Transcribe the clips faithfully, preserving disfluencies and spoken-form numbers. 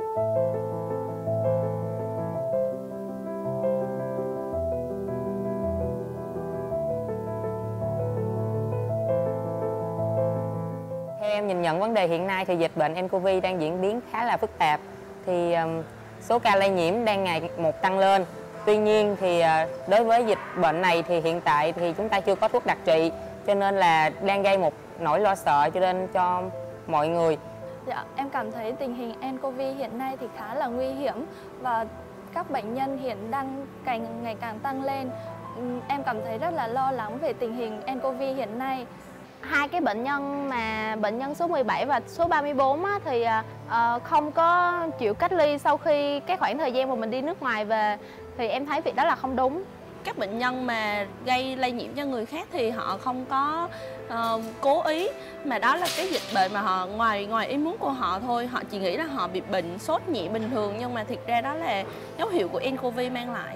Theo em nhìn nhận vấn đề hiện nay thì dịch bệnh nCoV đang diễn biến khá là phức tạp. Thì um, số ca lây nhiễm đang ngày một tăng lên. Tuy nhiên thì uh, đối với dịch bệnh này thì hiện tại thì chúng ta chưa có thuốc đặc trị, cho nên là đang gây một nỗi lo sợ cho nên cho mọi người. Dạ, em cảm thấy tình hình nCoV hiện nay thì khá là nguy hiểm và các bệnh nhân hiện đang càng ngày càng tăng lên. Em cảm thấy rất là lo lắng về tình hình nCoV hiện nay. Hai cái bệnh nhân mà bệnh nhân số mười bảy và số ba mươi bốn á, thì uh, không có chịu cách ly sau khi cái khoảng thời gian mà mình đi nước ngoài về, thì em thấy việc đó là không đúng. Các bệnh nhân mà gây lây nhiễm cho người khác thì họ không có uh, cố ý, mà đó là cái dịch bệnh mà họ ngoài ngoài ý muốn của họ thôi. Họ chỉ nghĩ là họ bị bệnh sốt nhẹ bình thường, nhưng mà thực ra đó là dấu hiệu của nCoV mang lại.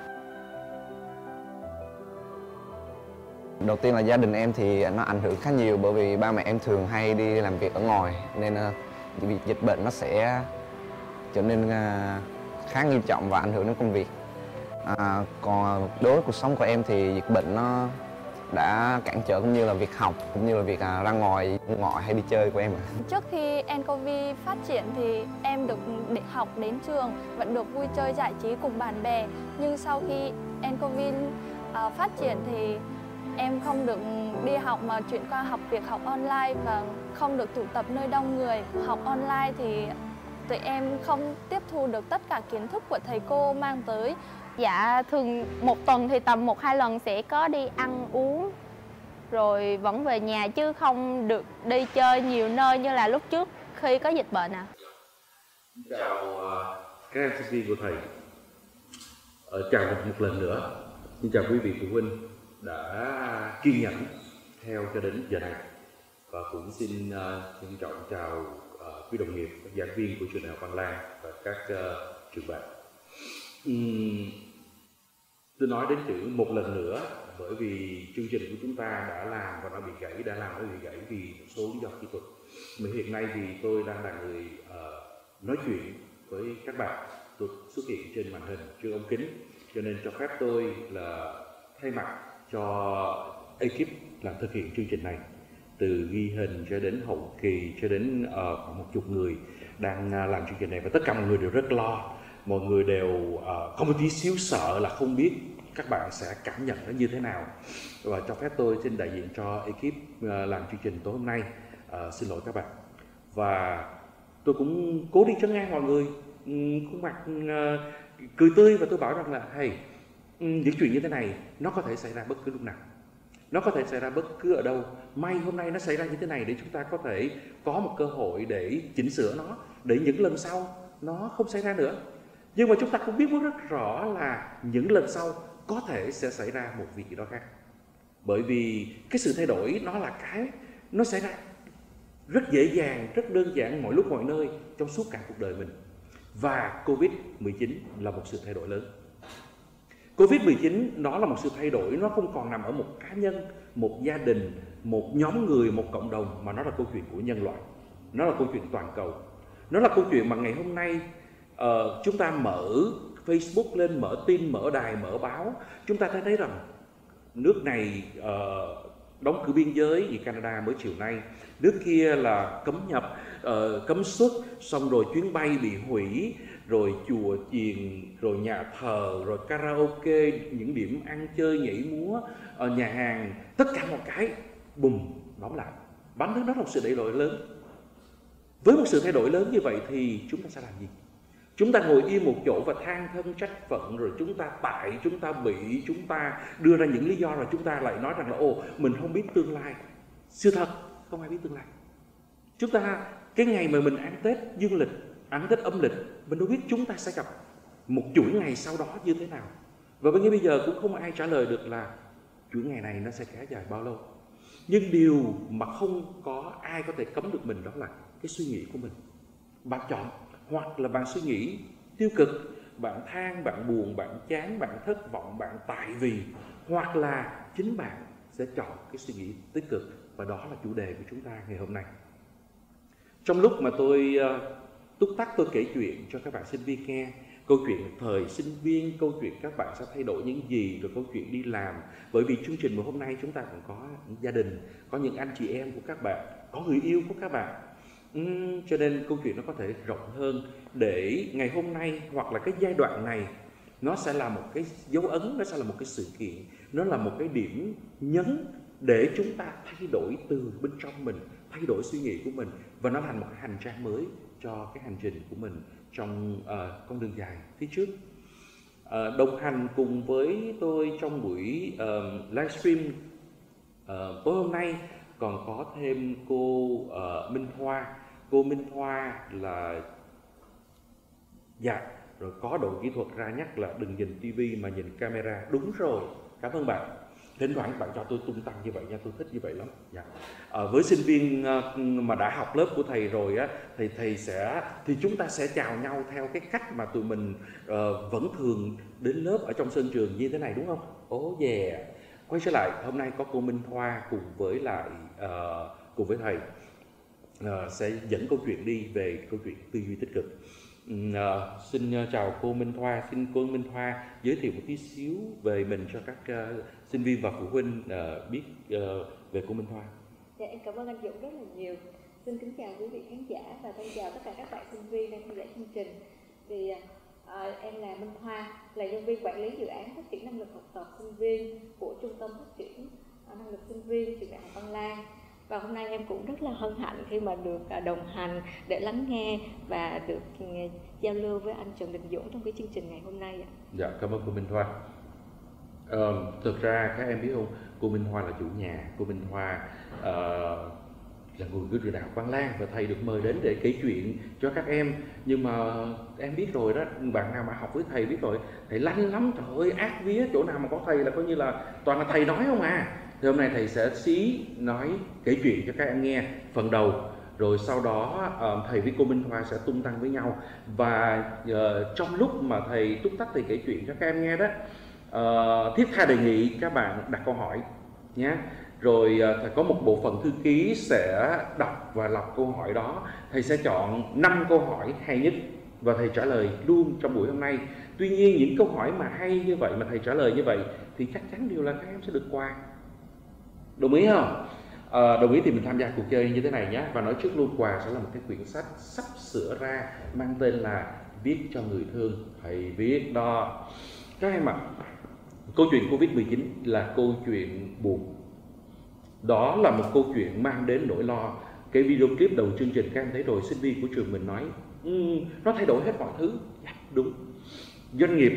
Đầu tiên là gia đình em thì nó ảnh hưởng khá nhiều, bởi vì ba mẹ em thường hay đi làm việc ở ngoài, nên uh, việc dịch bệnh nó sẽ trở nên uh, khá nghiêm trọng và ảnh hưởng đến công việc. À, còn đối với cuộc sống của em thì dịch bệnh nó đã cản trở cũng như là việc học, cũng như là việc uh, ra ngoài ngoại hay đi chơi của em. Trước khi nCoV phát triển thì em được để học đến trường, vẫn được vui chơi giải trí cùng bạn bè. Nhưng sau khi nCoV uh, phát triển thì em không được đi học mà chuyển qua học việc học online và không được tụ tập nơi đông người. Học online thì tụi em không tiếp thu được tất cả kiến thức của thầy cô mang tới. Dạ, thường một tuần thì tầm một hai lần sẽ có đi ăn uống, rồi vẫn về nhà chứ không được đi chơi nhiều nơi như là lúc trước khi có dịch bệnh ạ. À. Chào các em sinh viên của thầy. Ờ, chào một lần nữa. Xin chào quý vị phụ huynh đã kiên nhẫn theo cho đến giờ này, và cũng xin uh, trân trọng chào uh, quý đồng nghiệp, các giảng viên của trường đại học Văn Lang và các uh, trường bạn. Uhm, tôi nói đến chữ một lần nữa bởi vì chương trình của chúng ta đã làm và nó bị gãy, đã làm nó bị gãy vì một số lý do kỹ thuật. Mà hiện nay thì tôi đang là người uh, nói chuyện với các bạn, tôi xuất hiện trên màn hình chưa ống kính, cho nên cho phép tôi là thay mặt cho ekip làm thực hiện chương trình này, từ ghi hình cho đến hậu kỳ cho đến uh, khoảng một chục người đang uh, làm chương trình này, và tất cả mọi người đều rất lo, mọi người đều uh, có một tí xíu sợ là không biết các bạn sẽ cảm nhận nó như thế nào. Và cho phép tôi xin đại diện cho ekip uh, làm chương trình tối hôm nay uh, xin lỗi các bạn, và tôi cũng cố đi trấn an mọi người, um, khuôn mặt uh, cười tươi, và tôi bảo rằng là hey, những chuyện như thế này nó có thể xảy ra bất cứ lúc nào, nó có thể xảy ra bất cứ ở đâu. May hôm nay nó xảy ra như thế này để chúng ta có thể có một cơ hội để chỉnh sửa nó, để những lần sau nó không xảy ra nữa. Nhưng mà chúng ta cũng biết rất rõ là những lần sau có thể sẽ xảy ra một việc gì đó khác, bởi vì cái sự thay đổi nó là cái nó xảy ra rất dễ dàng, rất đơn giản mọi lúc mọi nơi trong suốt cả cuộc đời mình. Và Covid mười chín là một sự thay đổi lớn. Covid mười chín nó là một sự thay đổi, nó không còn nằm ở một cá nhân, một gia đình, một nhóm người, một cộng đồng, mà nó là câu chuyện của nhân loại. Nó là câu chuyện toàn cầu. Nó là câu chuyện mà ngày hôm nay uh, chúng ta mở Facebook lên, mở tin, mở đài, mở báo, chúng ta thấy rằng nước này uh, đóng cửa biên giới như Canada mới chiều nay, nước kia là cấm nhập, uh, cấm xuất, xong rồi chuyến bay bị hủy, rồi chùa chiền, rồi nhà thờ, rồi karaoke, những điểm ăn chơi nhảy múa, ở nhà hàng, tất cả một cái bùm đóng lại. Bản thân đó là một sự thay đổi lớn. Với một sự thay đổi lớn như vậy thì chúng ta sẽ làm gì? Chúng ta ngồi yên một chỗ và than thân trách phận, rồi chúng ta tại, chúng ta bị, chúng ta đưa ra những lý do, rồi chúng ta lại nói rằng là ồ, mình không biết tương lai. Sự thật, không ai biết tương lai. Chúng ta, cái ngày mà mình ăn Tết dương lịch, ăn Tết âm lịch, mình đâu biết chúng ta sẽ gặp một chuỗi ngày sau đó như thế nào. Và bây giờ cũng không ai trả lời được là chuỗi ngày này nó sẽ kéo dài bao lâu. Nhưng điều mà không có ai có thể cấm được mình đó là cái suy nghĩ của mình. Bạn chọn, hoặc là bạn suy nghĩ tiêu cực, bạn than, bạn buồn, bạn chán, bạn thất vọng, bạn tại vì, hoặc là chính bạn sẽ chọn cái suy nghĩ tích cực. Và đó là chủ đề của chúng ta ngày hôm nay. Trong lúc mà tôi uh, Túc tắc tôi kể chuyện cho các bạn sinh viên nghe. Câu chuyện thời sinh viên, câu chuyện các bạn sẽ thay đổi những gì, rồi câu chuyện đi làm. Bởi vì chương trình của hôm nay chúng ta còn có gia đình, có những anh chị em của các bạn, có người yêu của các bạn. uhm, Cho nên câu chuyện nó có thể rộng hơn, để ngày hôm nay hoặc là cái giai đoạn này nó sẽ là một cái dấu ấn, nó sẽ là một cái sự kiện, nó là một cái điểm nhấn để chúng ta thay đổi từ bên trong mình, thay đổi suy nghĩ của mình, và nó thành một cái hành trang mới cho cái hành trình của mình trong uh, con đường dài phía trước. Uh, đồng hành cùng với tôi trong buổi uh, livestream uh, tối hôm nay còn có thêm cô uh, Minh Thoa. Cô Minh Thoa là dạ rồi có đội kỹ thuật ra nhắc là đừng nhìn tivi mà nhìn camera. Đúng rồi, cảm ơn bạn. Thỉnh thoảng bạn cho tôi tung tăng như vậy nha, tôi thích như vậy lắm. Dạ. À, với sinh viên uh, mà đã học lớp của thầy rồi á, thì thầy sẽ thì chúng ta sẽ chào nhau theo cái cách mà tụi mình uh, vẫn thường đến lớp ở trong sân trường như thế này, đúng không? Ố oh yeah. Quay trở lại, hôm nay có cô Minh Thoa cùng với lại uh, cùng với thầy uh, sẽ dẫn câu chuyện đi về câu chuyện tư duy tích cực. Uh, xin uh, chào cô Minh Thoa. Xin cô Minh Thoa giới thiệu một tí xíu về mình cho các uh, sinh viên và phụ huynh uh, biết uh, về cô Minh Thoa. Dạ, em cảm ơn anh Dũng rất là nhiều. Xin kính chào quý vị khán giả và xin chào tất cả các bạn sinh viên đang theo dõi chương trình. Thì uh, em là Minh Thoa, là nhân viên quản lý dự án phát triển năng lực học tập sinh viên của Trung tâm Phát triển uh, Năng lực Sinh viên Trường Đại học Văn Lang. Và hôm nay em cũng rất là hân hạnh khi mà được đồng hành để lắng nghe và được giao lưu với anh Trần Đình Dũng trong cái chương trình ngày hôm nay ạ. Dạ, cảm ơn cô Minh Thoa. Ờ, thực ra các em biết không, cô Minh Thoa là chủ nhà. Cô Minh Thoa uh, là người của Trường Đại học Văn Lang và thầy được mời đến để kể chuyện cho các em. Nhưng mà em biết rồi đó, bạn nào mà học với thầy biết rồi, thầy lanh lắm, trời ơi ác vía, chỗ nào mà có thầy là coi như là toàn là thầy nói không à. Thì hôm nay thầy sẽ xí nói kể chuyện cho các em nghe phần đầu, rồi sau đó uh, thầy với cô Minh Thoa sẽ tung tăng với nhau. Và uh, trong lúc mà thầy túc tắc thầy kể chuyện cho các em nghe đó, uh, thiết tha đề nghị các bạn đặt câu hỏi nhé. Rồi uh, thầy có một bộ phận thư ký sẽ đọc và lọc câu hỏi đó. Thầy sẽ chọn năm câu hỏi hay nhất và thầy trả lời luôn trong buổi hôm nay. Tuy nhiên những câu hỏi mà hay như vậy mà thầy trả lời như vậy thì chắc chắn điều là các em sẽ được quà. Đồng ý không? À, đồng ý thì mình tham gia cuộc chơi như thế này nhé. Và nói trước luôn, quà sẽ là một cái quyển sách sắp sửa ra mang tên là Viết cho người thương. Thầy viết đó. Các em ạ, câu chuyện Covid mười chín là câu chuyện buồn. Đó là một câu chuyện mang đến nỗi lo. Cái video clip đầu chương trình các em thấy rồi, sinh viên của trường mình nói um, nó thay đổi hết mọi thứ. Dạ, đúng. Doanh nghiệp,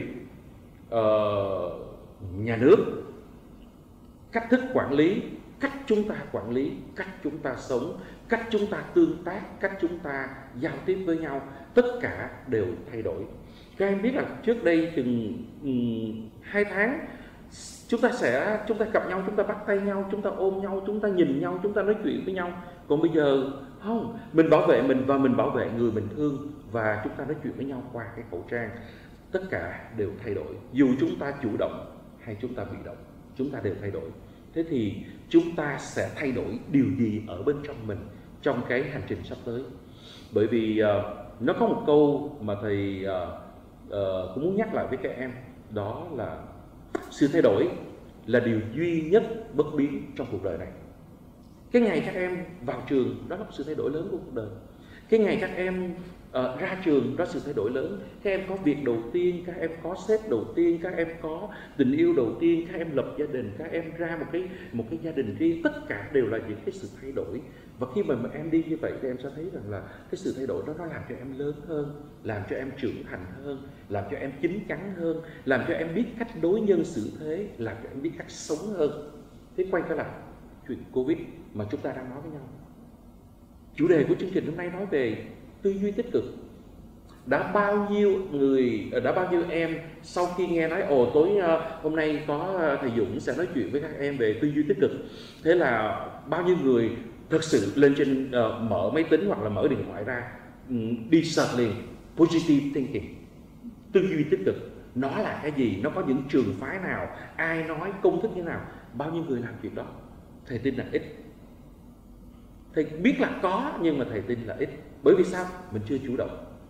uh, nhà nước, cách thức quản lý, cách chúng ta quản lý, cách chúng ta sống, cách chúng ta tương tác, cách chúng ta giao tiếp với nhau, tất cả đều thay đổi. Các em biết là trước đây chừng um, hai tháng chúng ta sẽ chúng ta gặp nhau, chúng ta bắt tay nhau, chúng ta ôm nhau, chúng ta nhìn nhau, chúng ta nói chuyện với nhau. Còn bây giờ không, mình bảo vệ mình và mình bảo vệ người mình thương, và chúng ta nói chuyện với nhau qua cái khẩu trang. Tất cả đều thay đổi, dù chúng ta chủ động hay chúng ta bị động, chúng ta đều thay đổi. Thế thì chúng ta sẽ thay đổi điều gì ở bên trong mình trong cái hành trình sắp tới? Bởi vì uh, nó có một câu mà thầy uh, uh, cũng muốn nhắc lại với các em, đó là sự thay đổi là điều duy nhất bất biến trong cuộc đời này. Cái ngày các em vào trường, đó là sự thay đổi lớn của cuộc đời. Cái ngày các em uh, ra trường, đó là sự thay đổi lớn. Các em có việc đầu tiên, các em có sếp đầu tiên, các em có tình yêu đầu tiên, các em lập gia đình, các em ra một cái một cái gia đình riêng. Tất cả đều là những cái sự thay đổi. Và khi mà, mà em đi như vậy thì em sẽ thấy rằng là cái sự thay đổi đó nó làm cho em lớn hơn, làm cho em trưởng thành hơn, làm cho em chín chắn hơn, làm cho em biết cách đối nhân xử thế, làm cho em biết cách sống hơn. Thế quay trở lại chuyện Covid mà chúng ta đang nói với nhau. Chủ đề của chương trình hôm nay nói về tư duy tích cực. Đã bao nhiêu người, đã bao nhiêu em sau khi nghe nói ồ tối hôm nay có thầy Dũng sẽ nói chuyện với các em về tư duy tích cực, thế là bao nhiêu người thực sự lên trên uh, mở máy tính hoặc là mở điện thoại ra, um, đi search liền positive thinking, tư duy tích cực. Nó là cái gì? Nó có những trường phái nào? Ai nói? Công thức như nào? Bao nhiêu người làm chuyện đó? Thầy tin là ít. Thầy biết là có nhưng mà thầy tin là ít. Bởi vì sao? Mình chưa chủ động.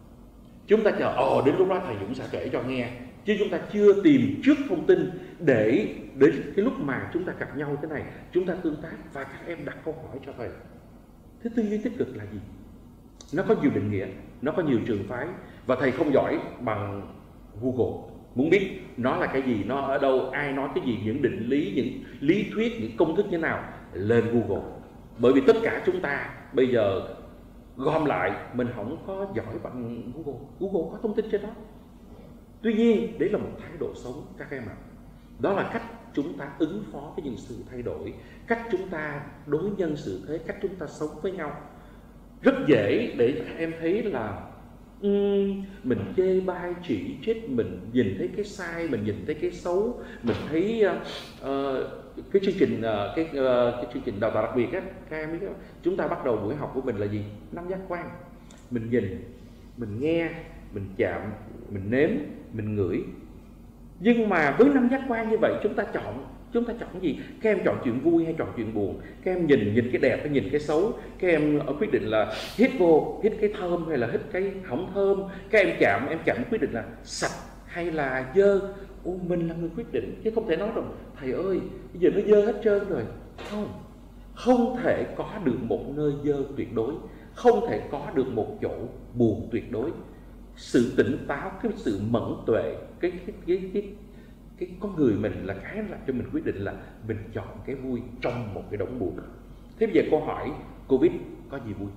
Chúng ta chờ ồ đến lúc đó thầy Dũng sẽ kể cho nghe, chứ chúng ta chưa tìm trước thông tin để đến cái lúc mà chúng ta gặp nhau thế này, chúng ta tương tác và các em đặt câu hỏi cho thầy. Thế tư duy tích cực là gì? Nó có nhiều định nghĩa, nó có nhiều trường phái, và thầy không giỏi bằng Google. Muốn biết nó là cái gì, nó ở đâu, ai nói cái gì, những định lý, những lý thuyết, những công thức như thế nào, lên Google. Bởi vì tất cả chúng ta bây giờ gom lại, mình không có giỏi bằng Google. Google có thông tin trên đó. Tuy nhiên, đấy là một thái độ sống các em ạ. Đó là cách chúng ta ứng phó với những sự thay đổi, cách chúng ta đối nhân xử thế, cách chúng ta sống với nhau. Rất dễ để các em thấy là um, mình chê bai chỉ trích, mình nhìn thấy cái sai, mình nhìn thấy cái xấu, mình thấy uh, uh, cái chương trình uh, cái, uh, cái chương trình đào tạo đặc biệt á, các em biết không? Chúng ta bắt đầu buổi học của mình là gì? Năm giác quan. Mình nhìn, mình nghe, mình chạm, mình nếm, mình ngửi. Nhưng mà với năm giác quan như vậy, chúng ta chọn chúng ta chọn gì? Các em chọn chuyện vui hay chọn chuyện buồn? Các em nhìn nhìn cái đẹp hay nhìn cái xấu? Các em quyết định là hít vô, hít cái thơm hay là hít cái không thơm? Các em chạm, em chạm quyết định là sạch hay là dơ? Ô, mình là người quyết định, chứ không thể nói rằng thầy ơi, bây giờ nó dơ hết trơn rồi. Không, không thể có được một nơi dơ tuyệt đối, không thể có được một chỗ buồn tuyệt đối. Sự tỉnh táo, cái sự mẫn tuệ, cái cái cái cái, cái con người mình là cái làm cho mình quyết định là mình chọn cái vui trong một cái đống buồn. Thế bây giờ câu hỏi Covid có gì vui?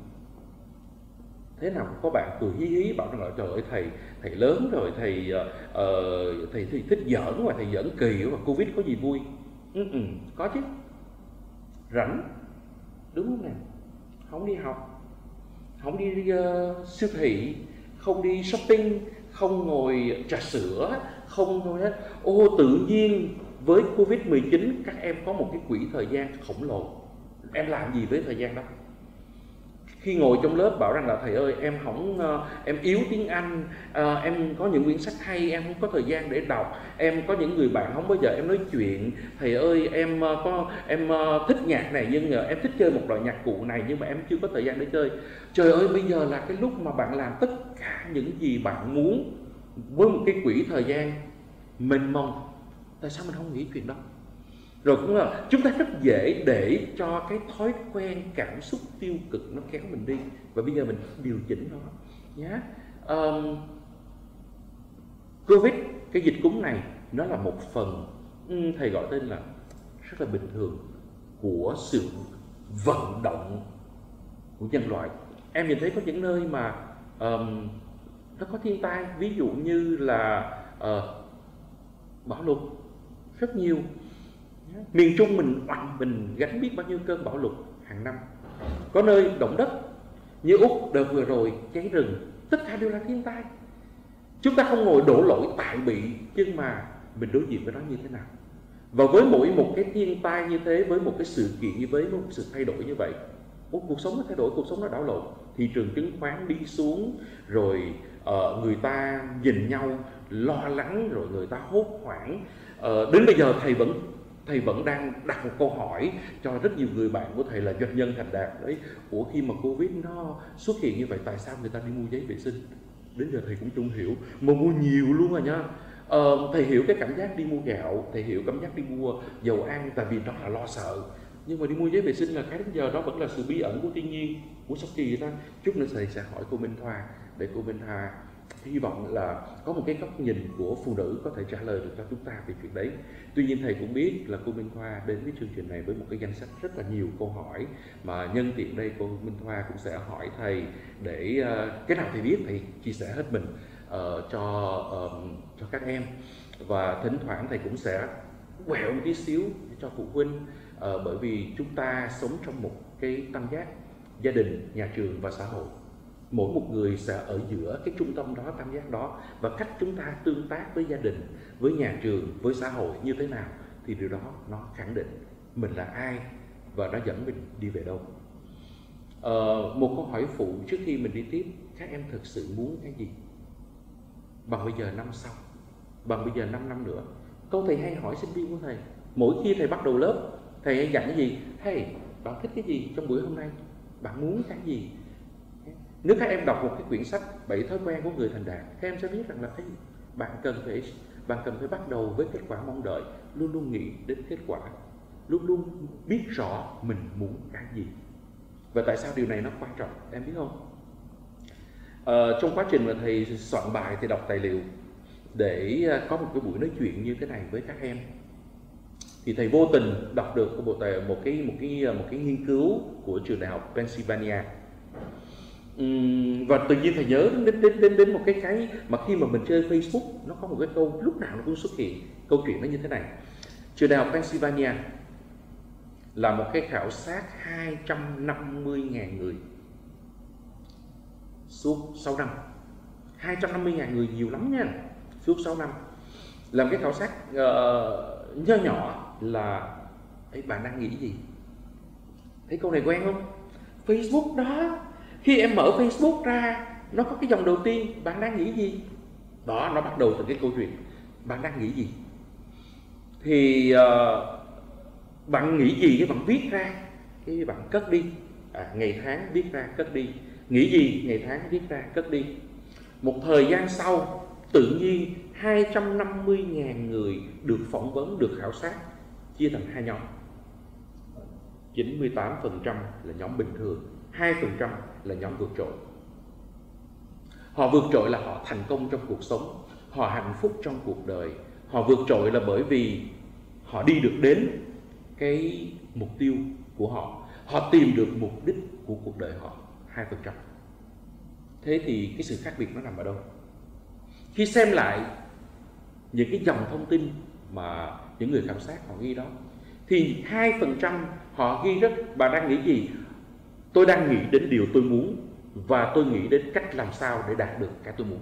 Thế nào có bạn cười hí hí bảo rằng là trời ơi thầy thầy lớn rồi, thầy uh, thầy, thầy thích giỡn mà thầy giỡn kỳ mà Covid có gì vui? Ừ, ừ, có chứ. Rảnh, đúng không nè? Không đi học, không đi uh, siêu thị, không đi shopping, không ngồi trà sữa, không thôi hết. Ô, tự nhiên với Covid mười chín các em có một cái quỹ thời gian khổng lồ. Em làm gì với thời gian đó? Khi ngồi trong lớp bảo rằng là thầy ơi em không em yếu tiếng Anh, uh, em có những quyển sách hay em không có thời gian để đọc, em có những người bạn không bao giờ em nói chuyện, thầy ơi em uh, có em uh, thích nhạc này nhưng uh, em thích chơi một loại nhạc cụ này nhưng mà em chưa có thời gian để chơi. Trời ơi, bây giờ là cái lúc mà bạn làm tất cả những gì bạn muốn với một cái quỹ thời gian mênh mông. Tại sao mình không nghĩ chuyện đó? Rồi cũng là chúng ta rất dễ để cho cái thói quen cảm xúc tiêu cực nó kéo mình đi, và bây giờ mình điều chỉnh nó nhé. Um, Covid, cái dịch cúm này nó là một phần um, thầy gọi tên là rất là bình thường của sự vận động của nhân loại. Em nhìn thấy có những nơi mà um, nó có thiên tai, ví dụ như là uh, bão lụt rất nhiều. Miền Trung mình oằn mình gánh biết bao nhiêu cơn bão lụt hàng năm. Có nơi động đất như Úc đợt vừa rồi, cháy rừng, tất cả đều là thiên tai. Chúng ta không ngồi đổ lỗi tại bị, nhưng mà mình đối diện với nó như thế nào. Và với mỗi một cái thiên tai như thế, với một cái sự kiện như với một sự thay đổi như vậy, Ủa, cuộc sống nó thay đổi, cuộc sống nó đảo lộn, thị trường chứng khoán đi xuống, rồi uh, người ta nhìn nhau lo lắng, rồi người ta hốt hoảng. Uh, đến bây giờ thầy vẫn thầy vẫn đang đặt một câu hỏi cho rất nhiều người bạn của thầy là doanh nhân thành đạt đấy. Ủa, khi mà Covid nó xuất hiện như vậy, tại sao người ta đi mua giấy vệ sinh? Đến giờ thầy cũng không hiểu, mà mua nhiều luôn rồi nha. Ờ, thầy hiểu cái cảm giác đi mua gạo, thầy hiểu cảm giác đi mua dầu ăn, tại vì đó là lo sợ. Nhưng mà đi mua giấy vệ sinh là cái đến giờ đó vẫn là sự bí ẩn của thiên nhiên, của sao kỳ ta. Chút nữa thầy sẽ hỏi cô Minh Thoa, để cô Minh Thoa hy vọng là có một cái góc nhìn của phụ nữ có thể trả lời được cho chúng ta về chuyện đấy. Tuy nhiên thầy cũng biết là cô Minh Thoa đến với chương trình này với một cái danh sách rất là nhiều câu hỏi, mà nhân tiện đây cô Minh Thoa cũng sẽ hỏi thầy để uh, cái nào thầy biết thầy chia sẻ hết mình uh, cho uh, cho các em. Và thỉnh thoảng thầy cũng sẽ quẹo một tí xíu cho phụ huynh, uh, bởi vì chúng ta sống trong một cái tam giác gia đình, nhà trường và xã hội. Mỗi một người sẽ ở giữa cái trung tâm đó, tam giác đó, và cách chúng ta tương tác với gia đình, với nhà trường, với xã hội như thế nào thì điều đó nó khẳng định mình là ai và nó dẫn mình đi về đâu. Ờ, một câu hỏi phụ trước khi mình đi tiếp, các em thực sự muốn cái gì? Bằng bây giờ năm sau, bằng bây giờ năm năm nữa. Câu thầy hay hỏi sinh viên của thầy, mỗi khi thầy bắt đầu lớp, thầy hay dặn cái gì? Hey, bạn thích cái gì trong buổi hôm nay? Bạn muốn cái gì? Nếu các em đọc một cái quyển sách bảy thói quen của người thành đạt, các em sẽ biết rằng là ấy, bạn cần phải bạn cần phải bắt đầu với kết quả mong đợi, luôn luôn nghĩ đến kết quả, luôn luôn biết rõ mình muốn cái gì. Và tại sao điều này nó quan trọng, em biết không? Ờ, trong quá trình mà thầy soạn bài thì đọc tài liệu để có một cái buổi nói chuyện như thế này với các em, thì thầy vô tình đọc được một cái một cái một cái một cái nghiên cứu của trường đại học Pennsylvania. Uhm, và tự nhiên thầy nhớ đến đến đến đến một cái cái mà khi mà mình chơi Facebook, nó có một cái câu lúc nào nó cũng xuất hiện câu chuyện nó như thế này. Trường đại học Pennsylvania là một cái khảo sát hai trăm năm mươi nghìn người suốt sáu năm. hai trăm năm mươi nghìn người nhiều lắm nha. Suốt sáu năm làm cái khảo sát uh, nho nhỏ là ấy, bạn đang nghĩ gì? Thấy câu này quen không? Facebook đó. Khi em mở Facebook ra, nó có cái dòng đầu tiên, bạn đang nghĩ gì? Đó, nó bắt đầu từ cái câu chuyện bạn đang nghĩ gì. Thì uh, bạn nghĩ gì cái bạn viết ra, cái bạn cất đi, à, ngày tháng viết ra cất đi. Nghĩ gì ngày tháng viết ra cất đi. Một thời gian sau, tự nhiên hai trăm năm mươi nghìn người được phỏng vấn, được khảo sát, chia thành hai nhóm. chín mươi tám phần trăm là nhóm bình thường, hai phần trăm là nhóm vượt trội. Họ vượt trội là họ thành công trong cuộc sống, họ hạnh phúc trong cuộc đời. Họ vượt trội là bởi vì họ đi được đến cái mục tiêu của họ, họ tìm được mục đích của cuộc đời họ, hai phần trăm. Thế thì cái sự khác biệt nó nằm ở đâu? Khi xem lại những cái dòng thông tin mà những người khảo sát họ ghi đó, thì hai phần trăm họ ghi rất, bạn đang nghĩ gì? Tôi đang nghĩ đến điều tôi muốn và tôi nghĩ đến cách làm sao để đạt được cái tôi muốn.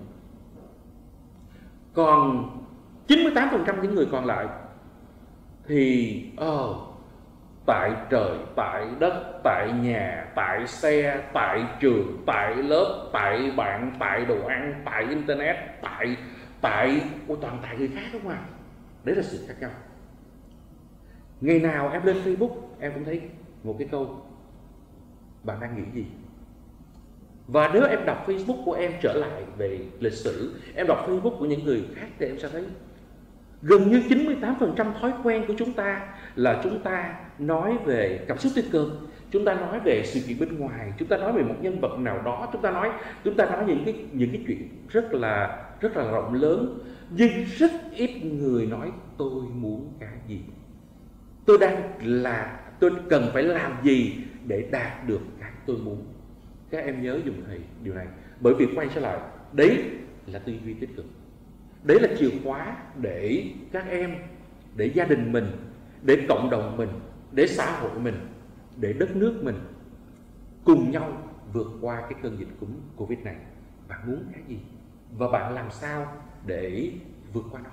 Còn chín mươi tám phần trăm những người còn lại thì oh, tại trời, tại đất, tại nhà, tại xe, tại trường, tại lớp, tại bạn, tại đồ ăn, tại internet, tại tại ôi, toàn tại người khác không à. Đấy là sự khác nhau. Ngày nào em lên Facebook em cũng thấy một cái câu bạn đang nghĩ gì. Và nếu em đọc Facebook của em trở lại về lịch sử, em đọc Facebook của những người khác thì em sẽ thấy gần như chín mươi tám phần trăm thói quen của chúng ta là chúng ta nói về cảm xúc tích cực, chúng ta nói về sự kiện bên ngoài, chúng ta nói về một nhân vật nào đó, chúng ta nói chúng ta nói những cái những cái chuyện rất là rất là rộng lớn, nhưng rất ít người nói tôi muốn cái gì, tôi đang là tôi cần phải làm gì để đạt được cái tôi muốn. Các em nhớ dùm thầy điều này, bởi vì quay trở lại, đấy là tư duy tích cực. Đấy là chìa khóa để các em, để gia đình mình, để cộng đồng mình, để xã hội mình, để đất nước mình cùng nhau vượt qua cái cơn dịch cúm Covid này. Bạn muốn cái gì? Và bạn làm sao để vượt qua nó?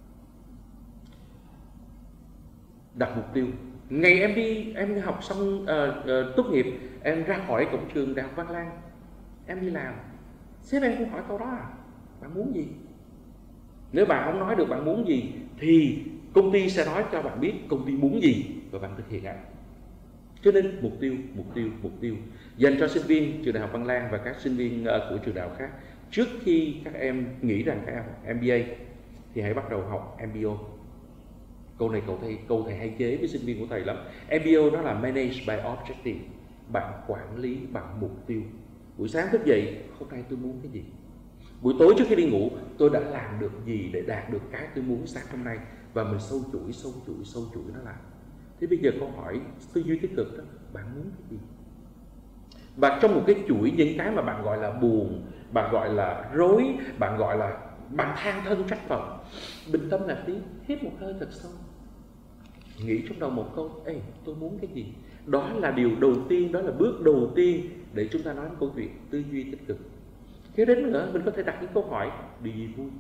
Đặt mục tiêu. Ngày em đi, em học xong uh, uh, tốt nghiệp, em ra khỏi cổng trường Đại học Văn Lang, em đi làm, sếp em cũng hỏi câu đó à, bạn muốn gì? Nếu bạn không nói được bạn muốn gì thì công ty sẽ nói cho bạn biết công ty muốn gì và bạn thực hiện ạ. Cho nên mục tiêu, mục tiêu, mục tiêu dành cho sinh viên trường Đại học Văn Lang và các sinh viên của trường đại học khác. Trước khi các em nghĩ rằng các em học em bê a thì hãy bắt đầu học em bê ô. Câu này cậu thầy, câu thầy hay chế với sinh viên của thầy lắm. em bê ô đó là Manage by Objective. Bạn quản lý bằng mục tiêu. Buổi sáng thức dậy, hôm nay tôi muốn cái gì? Buổi tối trước khi đi ngủ, tôi đã làm được gì để đạt được cái tôi muốn sáng hôm nay? Và mình sâu chuỗi, sâu chuỗi, sâu chuỗi nó lại. Thế bây giờ câu hỏi tư duy tích cực đó, bạn muốn cái gì? Và trong một cái chuỗi những cái mà bạn gọi là buồn, bạn gọi là rối, bạn gọi là bạn than thân trách phận, bình tâm là tí, hít một hơi thật sâu, nghĩ trong đầu một câu, ê, tôi muốn cái gì? Đó là điều đầu tiên, đó là bước đầu tiên để chúng ta nói một câu chuyện tư duy tích cực. Kế đến nữa, mình có thể đặt những câu hỏi, điều gì vui?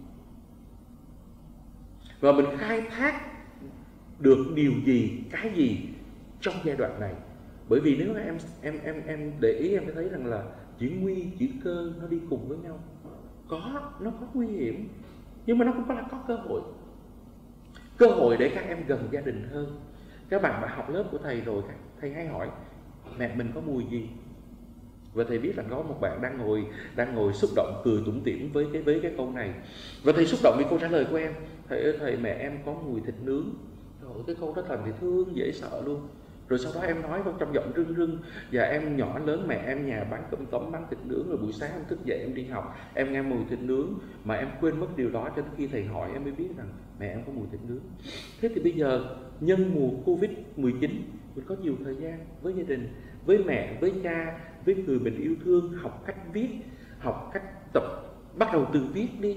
Và mình khai thác được điều gì, cái gì trong giai đoạn này. Bởi vì nếu em em em em để ý, em phải thấy rằng là chữ nguy, chữ cơ nó đi cùng với nhau. Có, nó có nguy hiểm, nhưng mà nó cũng có là có cơ hội. Cơ hội để các em gần gia đình hơn. Các bạn mà học lớp của thầy rồi, thầy hay hỏi mẹ mình có mùi gì? Và thầy biết là có một bạn đang ngồi đang ngồi xúc động cười tủm tỉm với cái với cái câu này. Và thầy xúc động với câu trả lời của em. Thầy ơi thầy, mẹ em có mùi thịt nướng. Trời ơi, cái câu đó làm thầy thương dễ sợ luôn. Rồi sau đó em nói trong giọng rưng rưng, và em nhỏ lớn mẹ em nhà bán cơm tấm bán thịt nướng, rồi buổi sáng em thức dậy em đi học, em nghe mùi thịt nướng mà em quên mất điều đó, cho đến khi thầy hỏi em mới biết rằng mẹ em có mùi thịt nướng. Thế thì bây giờ nhân mùa Covid mười chín mình có nhiều thời gian với gia đình, với mẹ, với cha, với người mình yêu thương, học cách viết, học cách tập, bắt đầu từ viết đi.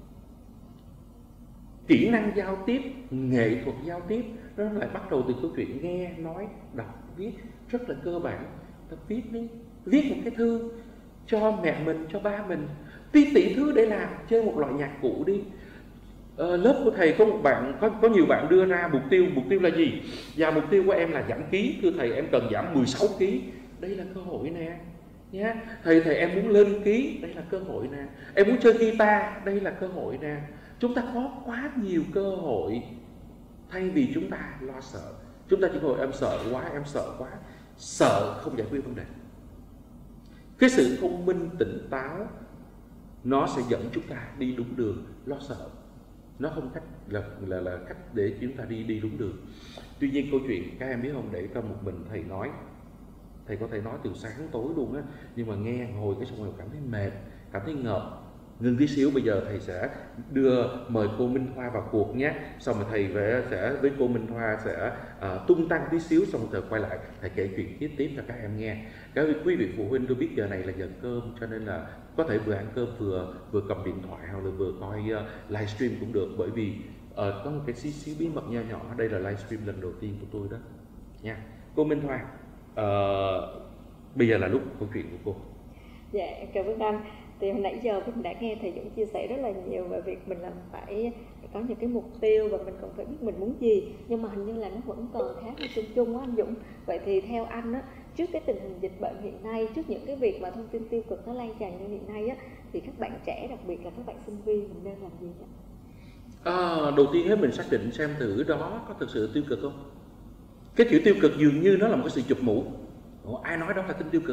Kỹ năng giao tiếp, nghệ thuật giao tiếp nó lại bắt đầu từ câu chuyện nghe, nói, đọc, viết rất là cơ bản. Ta viết đi, viết một cái thư cho mẹ mình, cho ba mình, tí tỷ thứ để làm, chơi một loại nhạc cụ đi. Ờ, lớp của thầy có một bạn, có có nhiều bạn đưa ra mục tiêu, mục tiêu là gì? Và mục tiêu của em là giảm ký, thưa thầy em cần giảm mười sáu ký. Đây là cơ hội nè. Nhá. Thầy thầy em muốn lên ký, đây là cơ hội nè. Em muốn chơi guitar, đây là cơ hội nè. Chúng ta có quá nhiều cơ hội. Thay vì chúng ta lo sợ, chúng ta chỉ ngồi em sợ quá, em sợ quá. Sợ không giải quyết vấn đề. Cái sự thông minh tỉnh táo nó sẽ dẫn chúng ta đi đúng đường. Lo sợ nó không cách là, là, là cách để chúng ta đi đi đúng đường. Tuy nhiên câu chuyện các em biết không, để cho một mình thầy nói, thầy có thể nói từ sáng tối luôn á, nhưng mà nghe ngồi cái xong rồi cảm thấy mệt, cảm thấy ngợp. Ngừng tí xíu, bây giờ thầy sẽ đưa mời cô Minh Thoa vào cuộc nhé. Xong rồi thầy về sẽ với cô Minh Thoa sẽ uh, tung tăng tí xíu, xong rồi thầy quay lại thầy kể chuyện tiếp tiếp cho các em nghe. Các quý vị phụ huynh tôi biết giờ này là giờ cơm, cho nên là có thể vừa ăn cơm vừa vừa cầm điện thoại hoặc là vừa coi uh, livestream cũng được, bởi vì uh, có một cái xíu xíu bí mật nho nhỏ. Đây là livestream lần đầu tiên của tôi đó nha. Cô Minh Thoa, uh, bây giờ là lúc câu chuyện của cô. Dạ, cảm ơn anh. Thì hồi nãy giờ mình đã nghe thầy Dũng chia sẻ rất là nhiều về việc mình làm phải có những cái mục tiêu và mình còn phải biết mình muốn gì, nhưng mà hình như là nó vẫn còn khá là chung chung á anh Dũng. Vậy thì theo anh á, trước cái tình hình dịch bệnh hiện nay, trước những cái việc mà thông tin tiêu cực nó lan tràn như hiện nay á, thì các bạn trẻ, đặc biệt là các bạn sinh viên, mình nên làm gì ạ? À, đầu tiên hết mình xác định xem thử đó có thực sự tiêu cực không. Cái kiểu tiêu cực dường như nó là một cái sự chụp mũ. Ủa, ai nói đó là tin tiêu cực?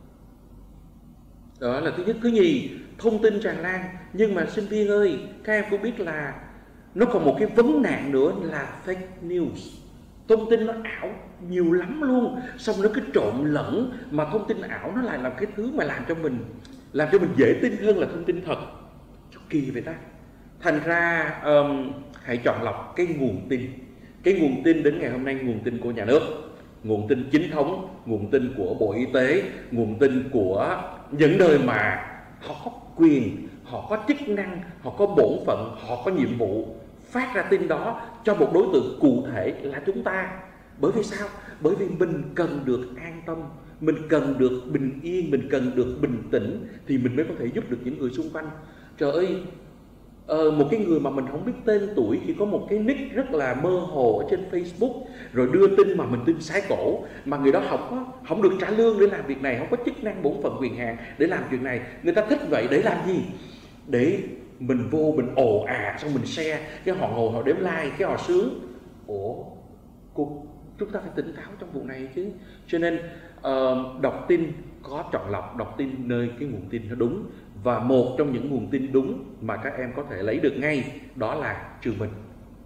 Đó là thứ nhất. Thứ nhì, thông tin tràn lan. Nhưng mà sinh viên ơi, các em cũng biết là nó còn một cái vấn nạn nữa là fake news. Thông tin nó ảo nhiều lắm luôn, xong nó cứ trộn lẫn. Mà thông tin ảo nó lại là cái thứ mà làm cho mình Làm cho mình dễ tin hơn là thông tin thật. Chút kỳ vậy ta. Thành ra um, hãy chọn lọc cái nguồn tin. Cái nguồn tin đến ngày hôm nay, nguồn tin của nhà nước, nguồn tin chính thống, nguồn tin của Bộ Y tế, nguồn tin của những nơi mà họ có quyền, họ có chức năng, họ có bổn phận, họ có nhiệm vụ phát ra tin đó cho một đối tượng cụ thể là chúng ta. Bởi vì sao? Bởi vì mình cần được an tâm, mình cần được bình yên, mình cần được bình tĩnh thì mình mới có thể giúp được những người xung quanh. Trời ơi, Ờ, một cái người mà mình không biết tên tuổi, chỉ có một cái nick rất là mơ hồ ở trên Facebook, rồi đưa tin mà mình tin sái cổ, mà người đó không có không được trả lương để làm việc này, không có chức năng bổn phận quyền hạn để làm chuyện này. Người ta thích vậy để làm gì? Để mình vô mình ồ à, xong mình share, cái họ ngồi họ đếm like, cái họ sướng. Ủa, cô, chúng ta phải tỉnh táo trong vụ này chứ. Cho nên uh, đọc tin có chọn lọc, đọc tin nơi cái nguồn tin nó đúng. Và một trong những nguồn tin đúng mà các em có thể lấy được ngay đó là trường mình.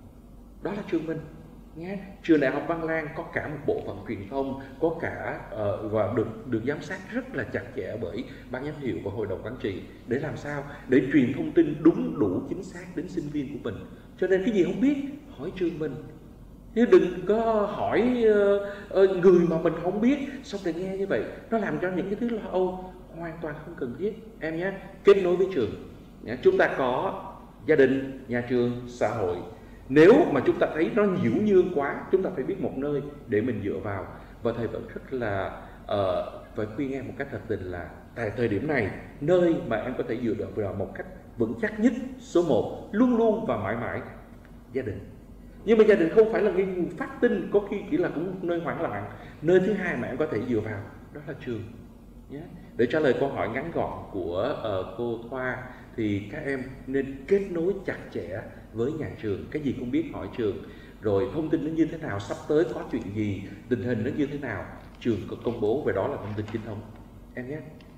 Đó là trường mình nhé. Trường Đại học Văn Lang có cả một bộ phận truyền thông, có cả uh, và được được giám sát rất là chặt chẽ bởi ban giám hiệu và hội đồng quản trị, để làm sao để truyền thông tin đúng, đủ, chính xác đến sinh viên của mình. Cho nên cái gì không biết hỏi trường mình, chứ đừng có hỏi uh, uh, người mà mình không biết. Xong rồi nghe như vậy nó làm cho những cái thứ lo âu hoàn toàn không cần thiết em nhé. Kết nối với trường. Chúng ta có gia đình, nhà trường, xã hội. Nếu mà chúng ta thấy nó nhiễu nhương quá, chúng ta phải biết một nơi để mình dựa vào. Và thầy vẫn rất là uh, phải khuyên em một cách thật tình là tại thời điểm này, nơi mà em có thể dựa vào một cách vững chắc nhất, số một, luôn luôn và mãi mãi, gia đình. Nhưng mà gia đình không phải là cái nguồn phát tin, có khi chỉ là cũng nơi hoảng loạn. Nơi thứ hai mà em có thể dựa vào đó là trường nhé. Để trả lời câu hỏi ngắn gọn của uh, cô Thoa thì các em nên kết nối chặt chẽ với nhà trường, cái gì cũng biết hỏi trường, rồi thông tin nó như thế nào, sắp tới có chuyện gì, tình hình nó như thế nào, trường có công bố về đó là thông tin chính thống em nhé.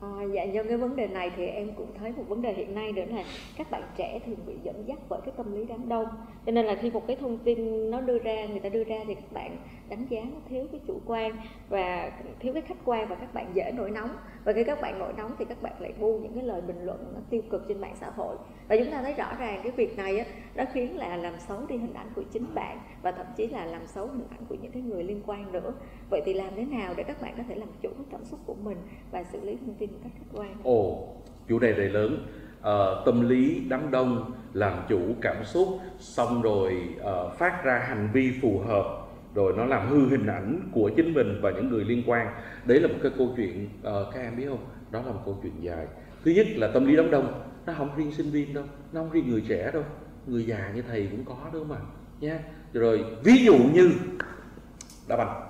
À, dạ, nhân cái vấn đề này thì em cũng thấy một vấn đề hiện nay nữa là các bạn trẻ thường bị dẫn dắt bởi cái tâm lý đám đông, cho nên là khi một cái thông tin nó đưa ra, người ta đưa ra thì các bạn đánh giá nó thiếu cái chủ quan và thiếu cái khách quan, và các bạn dễ nổi nóng, và khi các bạn nổi nóng thì các bạn lại buông những cái lời bình luận nó tiêu cực trên mạng xã hội, và chúng ta thấy rõ ràng cái việc này á, nó khiến là làm xấu đi hình ảnh của chính bạn và thậm chí là làm xấu hình ảnh của những cái người liên quan nữa. Vậy thì làm thế nào để các bạn có thể làm chủ cái cảm xúc của mình và xử lý thông tin một cách khách quan? Ồ, chủ đề này lớn. uh, Tâm lý đám đông, làm chủ cảm xúc, xong rồi uh, phát ra hành vi phù hợp, rồi nó làm hư hình ảnh của chính mình và những người liên quan. Đấy là một cái câu chuyện, uh, các em biết không, đó là một câu chuyện dài. Thứ nhất là tâm lý đám đông, nó không riêng sinh viên đâu, nó không riêng người trẻ đâu, người già như thầy cũng có đâu mà nha. Rồi ví dụ như đá banh,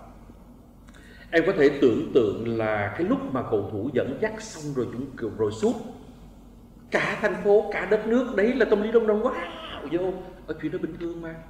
em có thể tưởng tượng là cái lúc mà cầu thủ dẫn dắt xong rồi chúng rồi sút cả thành phố, cả đất nước, đấy là tâm lý đám đông, wow, vô ở chuyện đó bình thường mà.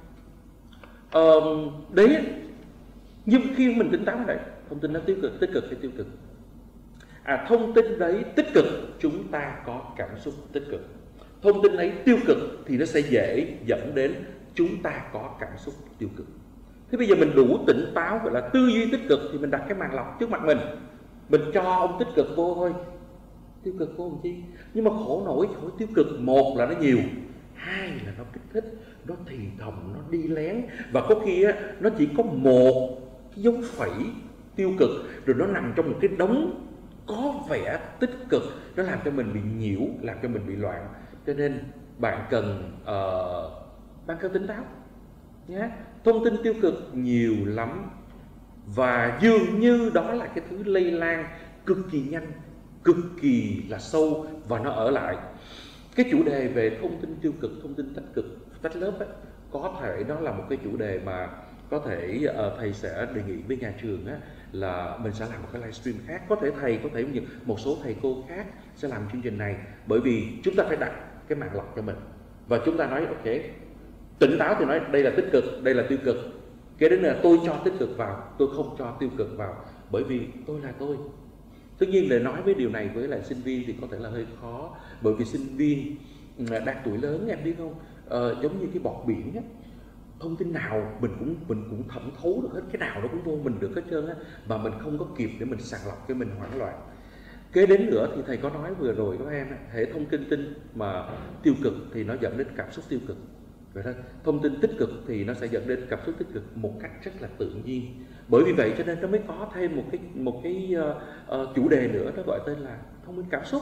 Uh, đấy, nhưng khi mình tỉnh táo này, thông tin nó tiêu cực, tích cực hay tiêu cực? À, thông tin đấy tích cực, chúng ta có cảm xúc tích cực. Thông tin ấy tiêu cực thì nó sẽ dễ dẫn đến chúng ta có cảm xúc tiêu cực. Thế bây giờ mình đủ tỉnh táo, gọi là tư duy tích cực, thì mình đặt cái màn lọc trước mặt mình, mình cho ông tích cực vô thôi. Tiêu cực vô làm chi? Nhưng mà khổ nổi khổ tiêu cực, một là nó nhiều, hai là nó kích thích, nó thì thầm, nó đi lén, và có khi á, nó chỉ có một cái dấu phẩy tiêu cực, rồi nó nằm trong một cái đống có vẻ tích cực, nó làm cho mình bị nhiễu, làm cho mình bị loạn. Cho nên bạn cần uh, bạn cần tỉnh táo nhé. Thông tin tiêu cực nhiều lắm, và dường như đó là cái thứ lây lan cực kỳ nhanh, cực kỳ là sâu, và nó ở lại. Cái chủ đề về thông tin tiêu cực, thông tin tích cực, tách lớp ấy, có thể nó là một cái chủ đề mà có thể uh, thầy sẽ đề nghị với nhà trường á, là mình sẽ làm một cái livestream khác. Có thể thầy, có thể một số thầy cô khác sẽ làm chương trình này, bởi vì chúng ta phải đặt cái màn lọc cho mình, và chúng ta nói ok, tỉnh táo thì nói đây là tích cực, đây là tiêu cực. Cái đến là tôi cho tích cực vào, tôi không cho tiêu cực vào, bởi vì tôi là tôi. Tất nhiên để nói với điều này với lại sinh viên thì có thể là hơi khó, bởi vì sinh viên đang tuổi lớn, em biết không, ờ, giống như cái bọt biển á, thông tin nào mình cũng mình cũng thẩm thấu được hết, cái nào nó cũng vô mình được hết trơn á, mà mình không có kịp để mình sàng lọc, cái mình hoảng loạn. Kế đến nữa thì thầy có nói vừa rồi các em, hệ thông tin tin mà tiêu cực thì nó dẫn đến cảm xúc tiêu cực. Vậy thôi, thông tin tích cực thì nó sẽ dẫn đến cảm xúc tích cực một cách rất là tự nhiên. Bởi vì vậy cho nên nó mới có thêm một cái một cái uh, uh, chủ đề nữa, nó gọi tên là thông minh cảm xúc.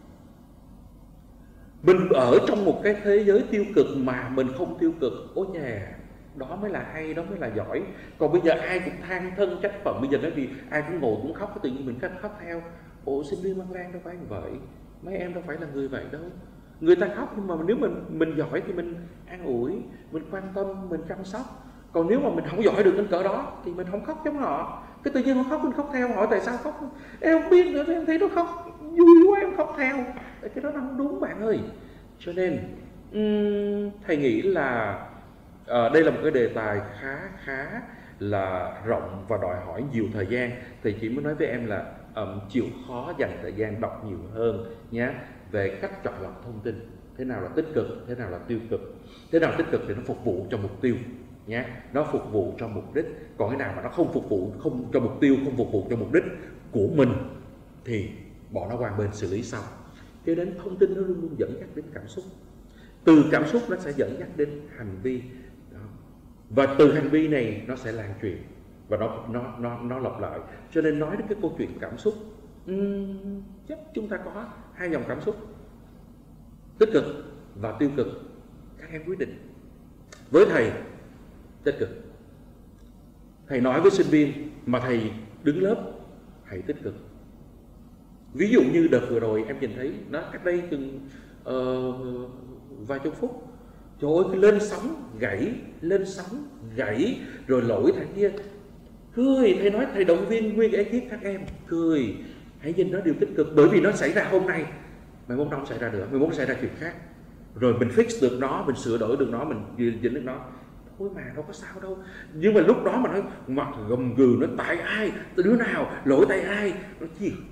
Mình ở trong một cái thế giới tiêu cực mà mình không tiêu cực, ôi nhà, đó mới là hay, đó mới là giỏi. Còn bây giờ ai cũng than thân trách phận, bây giờ nói vì ai cũng ngồi cũng khóc, tự nhiên mình khóc, khóc theo. Ồ, sinh viên Văn Lang đâu phải như vậy, mấy em đâu phải là người vậy đâu. Người ta khóc nhưng mà nếu mình mình giỏi thì mình an ủi, mình quan tâm, mình chăm sóc. Còn nếu mà mình không giỏi được đến cỡ đó thì mình không khóc giống họ. Cái tự nhiên họ khóc, mình khóc theo, hỏi tại sao khóc? Em không biết nữa, em thấy nó khóc vui quá em khóc theo. Cái đó nó không đúng bạn ơi. Cho nên um, thầy nghĩ là uh, đây là một cái đề tài khá khá là rộng và đòi hỏi nhiều thời gian. Thầy chỉ muốn nói với em là um, chịu khó dành thời gian đọc nhiều hơn nhé, về cách chọn lọc thông tin, thế nào là tích cực, thế nào là tiêu cực. Thế nào tích cực thì nó phục vụ cho mục tiêu nhé, nó phục vụ cho mục đích. Còn cái nào mà nó không phục vụ, không cho mục tiêu, không phục vụ cho mục đích của mình thì bỏ nó qua bên xử lý sau. Cho nên thông tin nó luôn luôn dẫn dắt đến cảm xúc, từ cảm xúc nó sẽ dẫn dắt đến hành vi đó. Và từ hành vi này nó sẽ lan truyền và nó nó nó nó lặp lại. Cho nên nói đến cái câu chuyện cảm xúc, uhm, chắc chúng ta có hai dòng cảm xúc, tích cực và tiêu cực. Các em quyết định. Với thầy, tích cực. Thầy nói với sinh viên mà thầy đứng lớp, hãy tích cực. Ví dụ như đợt vừa rồi em nhìn thấy nó cách đây chừng uh, vài chục phút, trời ơi, cái lên sóng gãy, lên sóng gãy, rồi lỗi thằng kia. Cười, thầy nói thầy động viên nguyên cái ekip các em, cười, hãy nhìn nó điều tích cực, bởi vì nó xảy ra hôm nay, mai mốt nó không xảy ra nữa, mai mốt nó xảy ra chuyện khác. Rồi mình fix được nó, mình sửa đổi được nó, mình dính được nó, thôi mà đâu có sao đâu. Nhưng mà lúc đó mà nó mặt gầm gừ, nó tại ai, đứa nào, lỗi tại ai, nó chỉ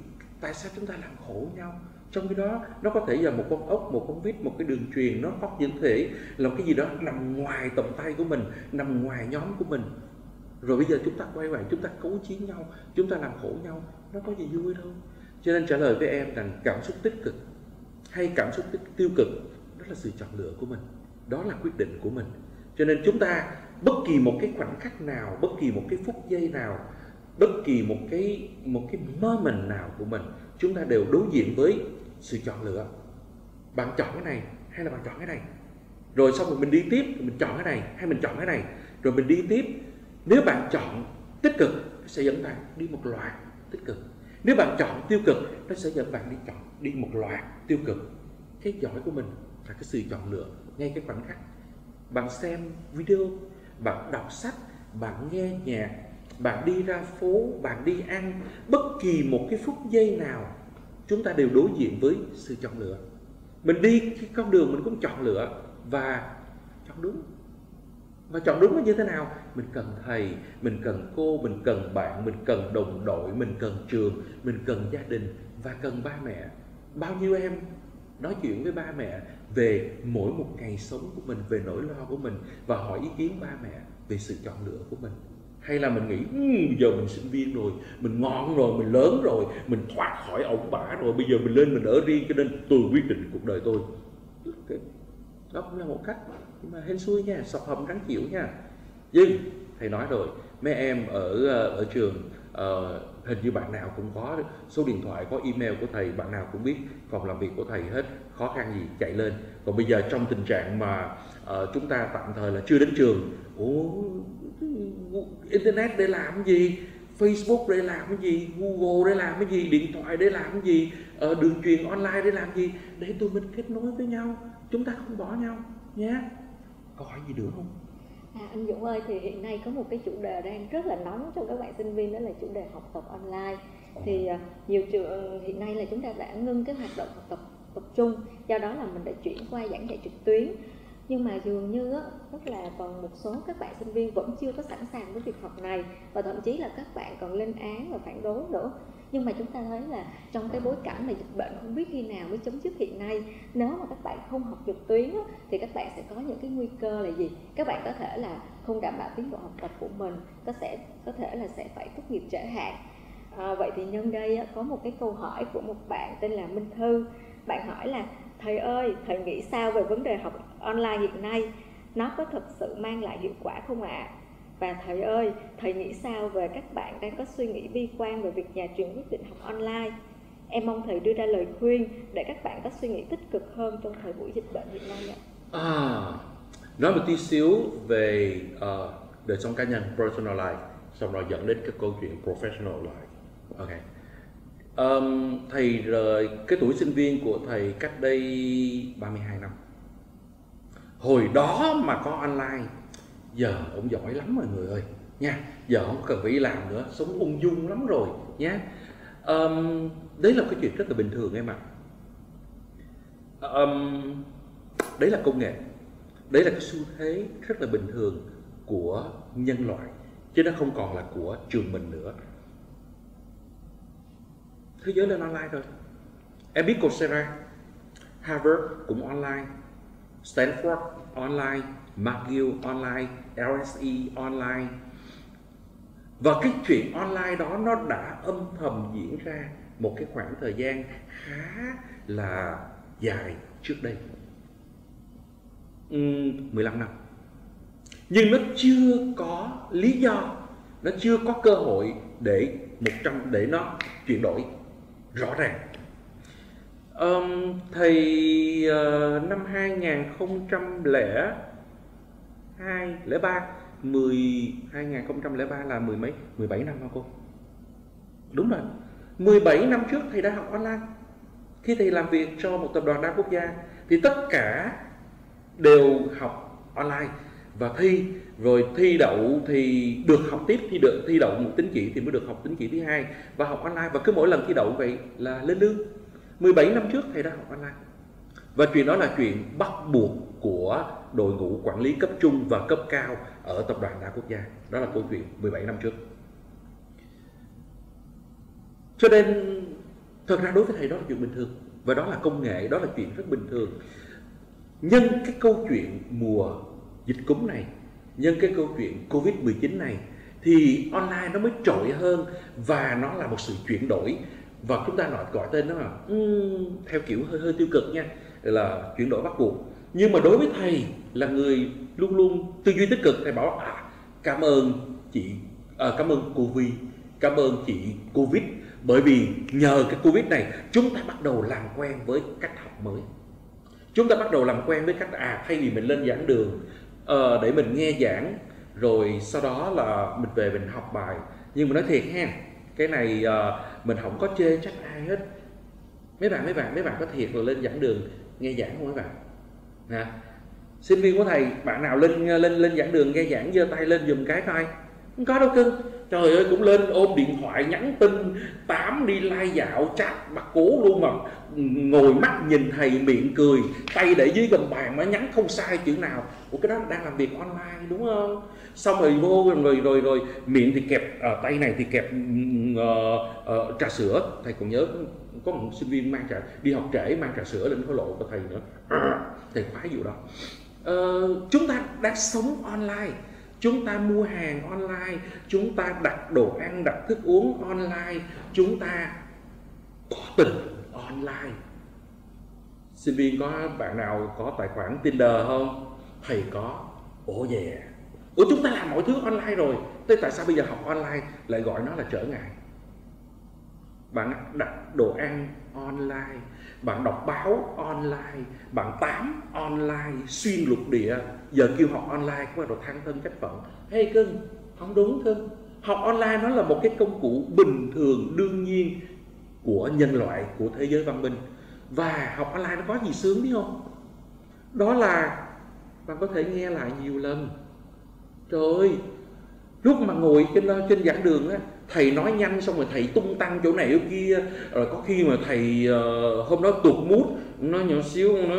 Tại sao chúng ta làm khổ nhau? Trong khi đó nó có thể là một con ốc, một con vít, một cái đường truyền, nó có những thể là cái gì đó nằm ngoài tầm tay của mình, nằm ngoài nhóm của mình. Rồi bây giờ chúng ta quay lại, chúng ta cấu chiến nhau, chúng ta làm khổ nhau, nó có gì vui đâu. Cho nên trả lời với em rằng cảm xúc tích cực hay cảm xúc tiêu cực, đó là sự chọn lựa của mình, đó là quyết định của mình. Cho nên chúng ta bất kỳ một cái khoảnh khắc nào, bất kỳ một cái phút giây nào, bất kỳ một cái một cái moment nào của mình, chúng ta đều đối diện với sự chọn lựa. Bạn chọn cái này hay là bạn chọn cái này? Rồi xong rồi mình đi tiếp, mình chọn cái này hay mình chọn cái này? Rồi mình đi tiếp. Nếu bạn chọn tích cực, nó sẽ dẫn bạn đi một loạt tích cực. Nếu bạn chọn tiêu cực, nó sẽ dẫn bạn đi chọn đi một loạt tiêu cực. Cái giỏi của mình là cái sự chọn lựa ngay cái khoảnh khắc. Bạn xem video, bạn đọc sách, bạn nghe nhạc, bạn đi ra phố, bạn đi ăn, bất kỳ một cái phút giây nào chúng ta đều đối diện với sự chọn lựa. Mình đi cái con đường mình cũng chọn lựa và chọn đúng. Và chọn đúng là như thế nào? Mình cần thầy, mình cần cô, mình cần bạn, mình cần đồng đội, mình cần trường, mình cần gia đình và cần ba mẹ. Bao nhiêu em nói chuyện với ba mẹ về mỗi một ngày sống của mình, về nỗi lo của mình và hỏi ý kiến ba mẹ về sự chọn lựa của mình. Hay là mình nghĩ bây giờ mình sinh viên rồi, mình ngon rồi, mình lớn rồi, mình thoát khỏi ổng bả rồi, bây giờ mình lên mình ở riêng cho nên tôi quyết định cuộc đời tôi. Okay. Đó cũng là một cách, nhưng mà hên xui nha, sọc hầm rắn chịu nha. Nhưng thầy nói rồi, mấy em ở ở trường uh, hình như bạn nào cũng có số điện thoại, có email của thầy, bạn nào cũng biết phòng làm việc của thầy hết, khó khăn gì chạy lên. Còn bây giờ trong tình trạng mà uh, chúng ta tạm thời là chưa đến trường, ủa, internet để làm cái gì, Facebook để làm cái gì, Google để làm cái gì, điện thoại để làm cái gì, uh, đường truyền online để làm gì, để tụi mình kết nối với nhau, chúng ta không bỏ nhau nhé. Có hỏi gì nữa không? À, anh Dũng ơi, thì hiện nay có một cái chủ đề đang rất là nóng trong các bạn sinh viên, đó là chủ đề học tập online. Thì uh, nhiều trường hiện nay là chúng ta đã ngưng cái hoạt động học tập tập trung, do đó là mình đã chuyển qua giảng dạy trực tuyến. Nhưng mà dường như á, rất là còn một số các bạn sinh viên vẫn chưa có sẵn sàng với việc học này, và thậm chí là các bạn còn lên án và phản đối nữa. Nhưng mà chúng ta thấy là trong cái bối cảnh mà dịch bệnh không biết khi nào mới chấm dứt hiện nay, nếu mà các bạn không học trực tuyến á, thì các bạn sẽ có những cái nguy cơ là gì? Các bạn có thể là không đảm bảo tiến độ học tập của mình, có sẽ có thể là sẽ phải tốt nghiệp trễ hạn. À, vậy thì nhân đây á, có một cái câu hỏi của một bạn tên là Minh Thư. Bạn hỏi là: thầy ơi, thầy nghĩ sao về vấn đề học online hiện nay? Nó có thực sự mang lại hiệu quả không ạ? À? Và thầy ơi, thầy nghĩ sao về các bạn đang có suy nghĩ bi quan về việc nhà trường quyết định học online? Em mong thầy đưa ra lời khuyên để các bạn có suy nghĩ tích cực hơn trong thời buổi dịch bệnh hiện nay ạ. À, nói một tí xíu về uh, đời sống cá nhân, personal life, xong rồi dẫn đến cái câu chuyện professional life. Ok. Um, thầy rời cái tuổi sinh viên của thầy cách đây ba mươi hai năm. Hồi đó mà có online, giờ ông giỏi lắm mọi người ơi nha. Giờ không cần phải đi làm nữa, sống ung dung lắm rồi nhé. Um, đấy là cái chuyện rất là bình thường em ạ. À. Um, đấy là công nghệ, đấy là cái xu thế rất là bình thường của nhân loại, chứ nó không còn là của trường mình nữa. Thế giới lên online rồi. Em biết Coursera, Harvard cũng online, Stanford online, McGill online, lờ ét e online. Và cái chuyện online đó nó đã âm thầm diễn ra một cái khoảng thời gian khá là dài trước đây, uhm, mười lăm năm. Nhưng nó chưa có lý do, nó chưa có cơ hội để một trăm để nó chuyển đổi rõ ràng. Um, thầy uh, năm hai không không hai, lẻ ba, mười, hai không không ba là mười mấy, mười bảy năm hả cô? Đúng rồi, mười bảy năm trước thầy đã học online. Khi thầy làm việc cho một tập đoàn đa quốc gia thì tất cả đều học online và thi, rồi thi đậu thì được học tiếp, thi được thi đậu một tín chỉ thì mới được học tín chỉ thứ hai và học online, và cứ mỗi lần thi đậu vậy là lên lương. mười bảy năm trước thầy đã học online. Và chuyện đó là chuyện bắt buộc của đội ngũ quản lý cấp trung và cấp cao ở tập đoàn đa quốc gia. Đó là câu chuyện mười bảy năm trước. Cho nên Thật ra đối với thầy đó là chuyện bình thường, và đó là công nghệ, đó là chuyện rất bình thường. Nhân cái câu chuyện mùa dịch cúm này, nhân cái câu chuyện Covid mười chín này, thì online nó mới trội hơn, và nó là một sự chuyển đổi. Và chúng ta nói gọi tên nó là um, theo kiểu hơi hơi tiêu cực nha, là chuyển đổi bắt buộc. Nhưng mà đối với thầy là người luôn luôn tư duy tích cực, thầy bảo à, cảm ơn chị, à, cảm ơn cô Vi, cảm ơn chị Covid, bởi vì nhờ cái Covid này chúng ta bắt đầu làm quen với cách học mới. Chúng ta bắt đầu làm quen với cách à thay vì mình lên giảng đường uh, để mình nghe giảng, rồi sau đó là mình về mình học bài. Nhưng mà nói thiệt ha, cái này uh, mình không có chê trách ai hết. Mấy bạn, mấy bạn, mấy bạn có thiệt là lên giảng đường nghe giảng không mấy bạn? Hả? Sinh viên của thầy, bạn nào lên lên lên giảng đường nghe giảng giơ tay lên giùm cái coi. Không có đâu cưng. Trời ơi, cũng lên ôm điện thoại nhắn tin, tám đi lai dạo chat mặt cố luôn mà ngồi mắt nhìn thầy miệng cười, tay để dưới gầm bàn mà nhắn không sai chữ nào. Ủa cái đó đang làm việc online đúng không? Xong rồi vô rồi rồi rồi, rồi miệng thì kẹp à, tay này thì kẹp uh, uh, trà sữa. Thầy còn nhớ có một sinh viên mang trà đi học trễ mang trà sữa lên thổ lộ của thầy nữa. À, thầy khoái vụ đó. Uh, chúng ta đang sống online. Chúng ta mua hàng online, chúng ta đặt đồ ăn, đặt thức uống online, chúng ta có tình online. Sinh viên có bạn nào có tài khoản Tinder không? Thầy có. Ủa yeah. Ủa chúng ta làm mọi thứ online rồi, thế tại sao bây giờ học online lại gọi nó là trở ngại? Bạn đặt đồ ăn online, bạn đọc báo online, bạn tám online, xuyên lục địa. Giờ kêu học online có bắt đầu thăng thân cách phận. Hey cưng, không đúng cưng. Học online nó là một cái công cụ bình thường, đương nhiên của nhân loại, của thế giới văn minh. Và học online nó có gì sướng biết không? Đó là bạn có thể nghe lại nhiều lần. Trời ơi, lúc mà ngồi trên, trên giảng đường á, thầy nói nhanh xong rồi thầy tung tăng chỗ này chỗ kia, rồi có khi mà thầy uh, hôm đó tụt mút, nó nhỏ xíu, nó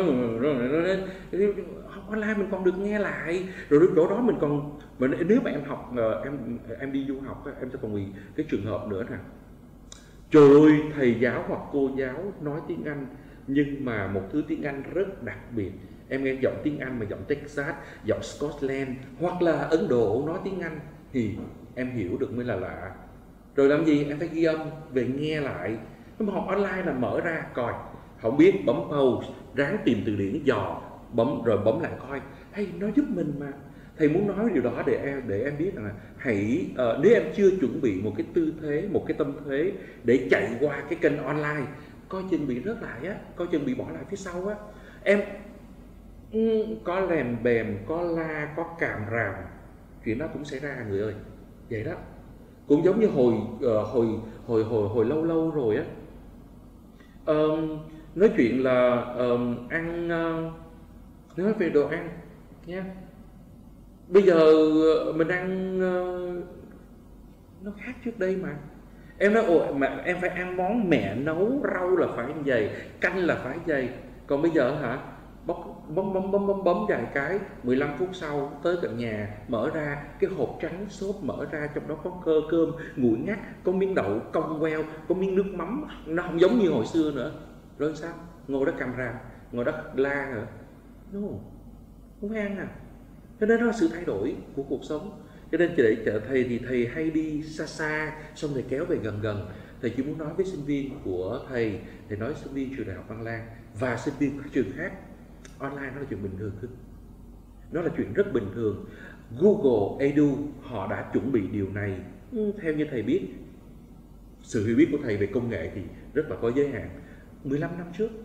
học online mình còn được nghe lại, rồi chỗ đó mình còn, mà nếu mà em học, uh, em em đi du học, em sẽ còn bị cái trường hợp nữa nè. Trời ơi, thầy giáo hoặc cô giáo nói tiếng Anh, nhưng mà một thứ tiếng Anh rất đặc biệt. Em nghe giọng tiếng Anh mà giọng Texas, giọng Scotland hoặc là Ấn Độ nói tiếng Anh thì em hiểu được mới là lạ. Rồi làm gì? Em phải ghi âm về nghe lại. Nhưng mà học online là mở ra coi, không biết bấm pause, ráng tìm từ điển dò, bấm rồi bấm lại coi. Hay nó giúp mình mà. Thầy muốn nói điều đó để em để em biết là hãy uh, nếu em chưa chuẩn bị một cái tư thế, một cái tâm thế để chạy qua cái kênh online, coi chừng bị rớt lại á, coi chừng bị bỏ lại phía sau á. Em um, có lèm bèm, có la, có càm ràm, chuyện đó cũng xảy ra người ơi. Vậy đó. Cũng giống như hồi uh, hồi hồi hồi hồi lâu lâu rồi á, um, nói chuyện là um, ăn uh, nói về đồ ăn nha. Bây giờ mình ăn uh, nó khác trước đây mà. Em nói ồ mà em phải ăn món mẹ nấu, rau là phải như vậy, canh là phải như vậy. Còn bây giờ hả? Bấm bấm bấm bấm bấm bấm vài cái, mười lăm phút sau tới tận nhà, mở ra cái hộp trắng xốp, mở ra trong đó có cơ cơm nguội ngắt, có miếng đậu cong queo, có miếng nước mắm, nó không giống như hồi xưa nữa. Rồi sao? Ngồi đó cầm ràm, ngồi đó la hả? No, không phải ăn à. Cho nên đó là sự thay đổi của cuộc sống. Cho nên để chợ thầy thì thầy hay đi xa xa, xong thầy kéo về gần gần. Thầy chỉ muốn nói với sinh viên của thầy, thầy nói sinh viên trường đại học Văn Lang và sinh viên các trường khác, online nó là chuyện bình thường thôi. Nó là chuyện rất bình thường. Google Edu họ đã chuẩn bị điều này. Ừ, theo như thầy biết, sự hiểu biết của thầy về công nghệ thì rất là có giới hạn. mười lăm năm trước,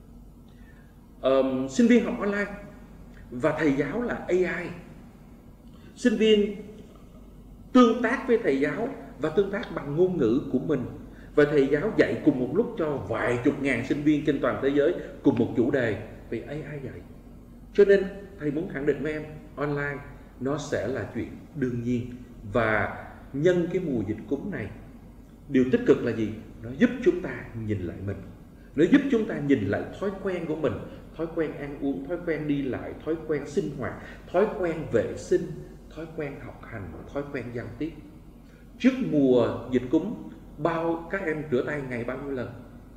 um, sinh viên học online và thầy giáo là a i. Sinh viên tương tác với thầy giáo và tương tác bằng ngôn ngữ của mình, và thầy giáo dạy cùng một lúc cho vài chục ngàn sinh viên trên toàn thế giới cùng một chủ đề về a i dạy. Cho nên thầy muốn khẳng định với em, online nó sẽ là chuyện đương nhiên. Và nhân cái mùa dịch cúm này, điều tích cực là gì? Nó giúp chúng ta nhìn lại mình. Nó giúp chúng ta nhìn lại thói quen của mình, thói quen ăn uống, thói quen đi lại, thói quen sinh hoạt, thói quen vệ sinh, thói quen học hành, thói quen giao tiếp. Trước mùa dịch cúm, bao các em rửa tay ngày bao nhiêu lần?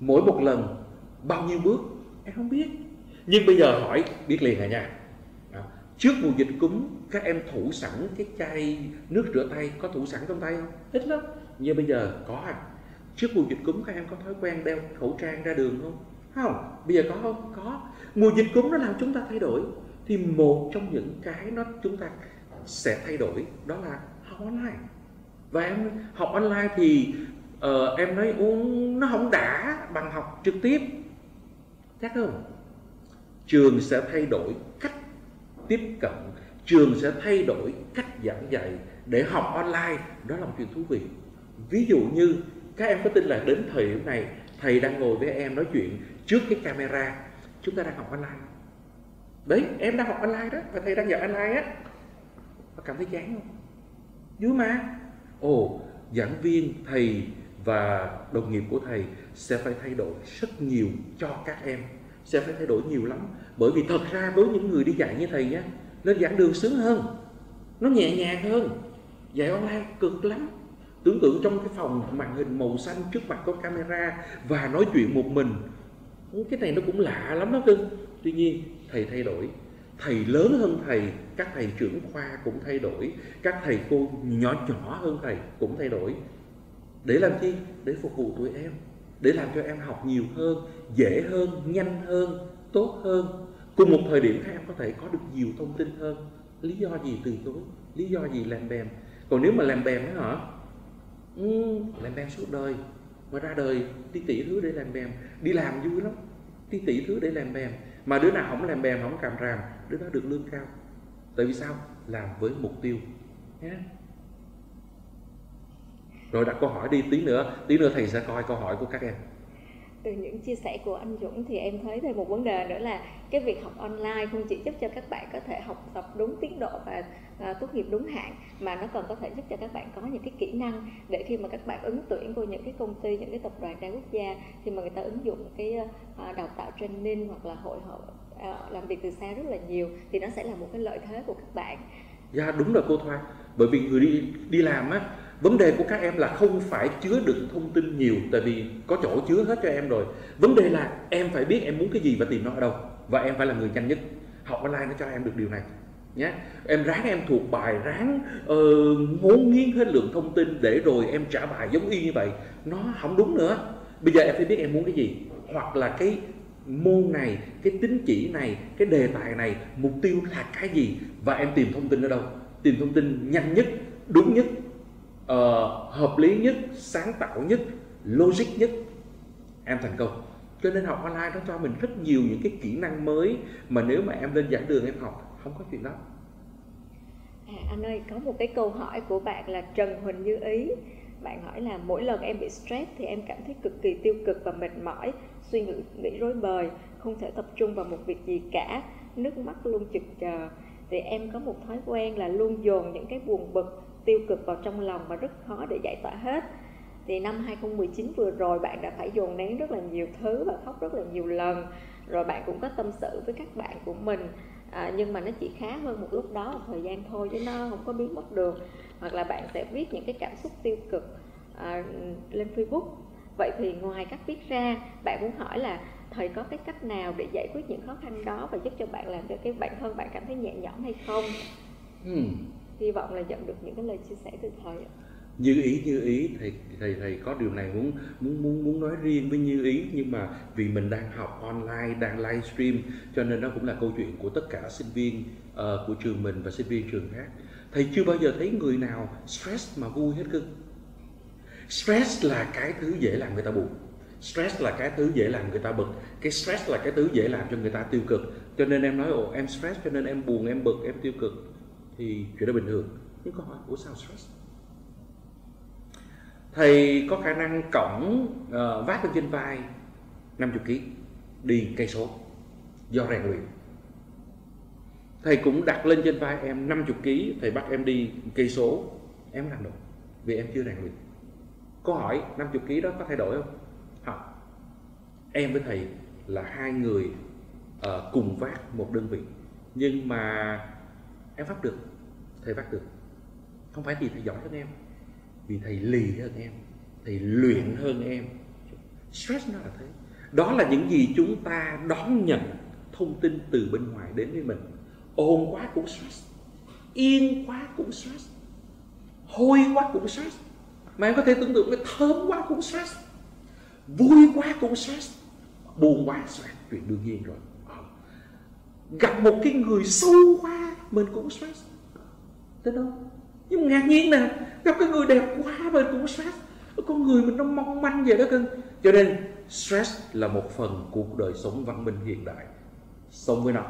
mỗi một lần bao nhiêu bước em không biết, nhưng bây giờ hỏi biết liền à nha. Đó. Trước mùa dịch cúm các em thủ sẵn cái chai nước rửa tay, có thủ sẵn trong tay không? Ít lắm. Nhưng bây giờ có à. Trước mùa dịch cúm các em có thói quen đeo khẩu trang ra đường không? Không. Bây giờ có không? Có. Mùa dịch cúm nó làm chúng ta thay đổi. Thì một trong những cái nó chúng ta sẽ thay đổi đó là học online. Và em học online thì uh, em nói uống nó không đã bằng học trực tiếp, chắc không? Trường sẽ thay đổi cách tiếp cận, trường sẽ thay đổi cách giảng dạy để học online. Đó là một chuyện thú vị. Ví dụ như các em có tin là đến thời điểm này thầy đang ngồi với em nói chuyện trước cái camera, chúng ta đang học online. Đấy, em đang học online đó, và thầy đang dạy online á. Có cảm thấy chán không? Vui mà. Ồ, giảng viên, thầy và đồng nghiệp của thầy sẽ phải thay đổi rất nhiều cho các em, sẽ phải thay đổi nhiều lắm. Bởi vì thật ra với những người đi dạy như thầy nhá, lên giảng đường sướng hơn, nó nhẹ nhàng hơn. Dạy online cực lắm. Tưởng tượng trong cái phòng màn hình màu xanh trước mặt có camera và nói chuyện một mình, cái này nó cũng lạ lắm đó cưng. Tuy nhiên thầy thay đổi, thầy lớn hơn thầy, các thầy trưởng khoa cũng thay đổi, các thầy cô nhỏ nhỏ hơn thầy cũng thay đổi. Để làm chi? Để phục vụ tụi em, để làm cho em học nhiều hơn, dễ hơn, nhanh hơn, tốt hơn. Cùng một thời điểm các em có thể có được nhiều thông tin hơn. Lý do gì từ chối? Lý do gì làm bèm? Còn nếu mà làm bèm đó hả? Ừ, làm bèm suốt đời. Mà ra đời tí tỷ thứ để làm bèm. Đi làm vui lắm, tí tỷ thứ để làm bèm. Mà đứa nào không làm bèm, không càm ràm, đứa đó được lương cao. Tại vì sao? Làm với mục tiêu. Yeah. Rồi đặt câu hỏi đi, tí nữa tí nữa thầy sẽ coi câu hỏi của các em. Từ những chia sẻ của anh Dũng thì em thấy thêm một vấn đề nữa là cái việc học online không chỉ giúp cho các bạn có thể học tập đúng tiến độ và à, tốt nghiệp đúng hạn, mà nó còn có thể giúp cho các bạn có những cái kỹ năng để khi mà các bạn ứng tuyển vào những cái công ty, những cái tập đoàn đa quốc gia, thì mà người ta ứng dụng cái à, đào tạo training hoặc là hội họp à, làm việc từ xa rất là nhiều, thì nó sẽ là một cái lợi thế của các bạn. Dạ yeah, đúng rồi cô Thoa. Bởi vì người đi đi làm á, vấn đề của các em là không phải chứa đựng thông tin nhiều, tại vì có chỗ chứa hết cho em rồi. Vấn đề là em phải biết em muốn cái gì và tìm nó ở đâu, và em phải là người nhanh nhất. Học online nó cho em được điều này nhé. Em ráng em thuộc bài, ráng uh, ngốn nghiến hết lượng thông tin để rồi em trả bài giống y như vậy, nó không đúng nữa. Bây giờ em phải biết em muốn cái gì, hoặc là cái môn này, cái tín chỉ này, cái đề tài này, mục tiêu là cái gì, và em tìm thông tin ở đâu. Tìm thông tin nhanh nhất, đúng nhất, uh, hợp lý nhất, sáng tạo nhất, logic nhất, em thành công. Cho nên học online nó cho mình rất nhiều những cái kỹ năng mới mà nếu mà em lên giảng đường em học không có chuyện đó. À, anh ơi, có một cái câu hỏi của bạn là Trần Huỳnh Như Ý. Bạn hỏi là mỗi lần em bị stress thì em cảm thấy cực kỳ tiêu cực và mệt mỏi, suy nghĩ, nghĩ rối bời, không thể tập trung vào một việc gì cả, nước mắt luôn trực chờ. Thì em có một thói quen là luôn dồn những cái buồn bực, tiêu cực vào trong lòng mà rất khó để giải tỏa hết. Thì năm hai không một chín vừa rồi bạn đã phải dồn nén rất là nhiều thứ và khóc rất là nhiều lần. Rồi bạn cũng có tâm sự với các bạn của mình, à, nhưng mà nó chỉ khá hơn một lúc đó, một thời gian thôi, chứ nó không có biến mất được. Hoặc là bạn sẽ viết những cái cảm xúc tiêu cực à, lên Facebook. Vậy thì ngoài cách viết ra, bạn muốn hỏi là thầy có cái cách nào để giải quyết những khó khăn đó và giúp cho bạn làm cho cái bản thân bạn cảm thấy nhẹ nhõm hay không? Hmm. Hy vọng là nhận được những cái lời chia sẻ từ thầy. Như ý, như ý, thầy thầy thầy có điều này muốn muốn muốn muốn nói riêng với Như Ý, nhưng mà vì mình đang học online, đang livestream, cho nên nó cũng là câu chuyện của tất cả sinh viên uh, của trường mình và sinh viên trường khác. Thầy chưa bao giờ thấy người nào stress mà vui hết cưng. Stress là cái thứ dễ làm người ta buồn, stress là cái thứ dễ làm người ta bực, cái stress là cái thứ dễ làm cho người ta tiêu cực. Cho nên em nói ồ em stress cho nên em buồn, em bực, em tiêu cực, thì chuyện đó bình thường. Nhưng có hỏi ủa sao stress? Thầy có khả năng cõng uh, vác lên trên vai năm mươi ki lô gam đi cây số do rèn luyện. Thầy cũng đặt lên trên vai em năm mươi ki lô gam, thầy bắt em đi cây số, em làm được vì em chưa rèn luyện. Câu hỏi năm mươi ki lô gam đó có thay đổi không? Không. Em với thầy là hai người uh, cùng vác một đơn vị, nhưng mà em vác được, thầy vác được. Không phải vì thầy giỏi hơn em, vì thầy lì hơn em, thầy luyện hơn em. Stress nó là thế. Đó là những gì chúng ta đón nhận thông tin từ bên ngoài đến với mình. Ồn quá cũng stress, yên quá cũng stress, hôi quá cũng stress. Mà em có thể tưởng tượng cái thơm quá cũng stress, vui quá cũng stress, buồn quá stress, chuyện đương nhiên rồi. Gặp một cái người xấu quá mình cũng stress, thế đâu. Nhưng ngạc nhiên nè, gặp cái người đẹp quá mình cũng stress. Con người mình nó mong manh vậy đó cưng. Cho nên stress là một phần cuộc đời sống văn minh hiện đại. Sống với nó.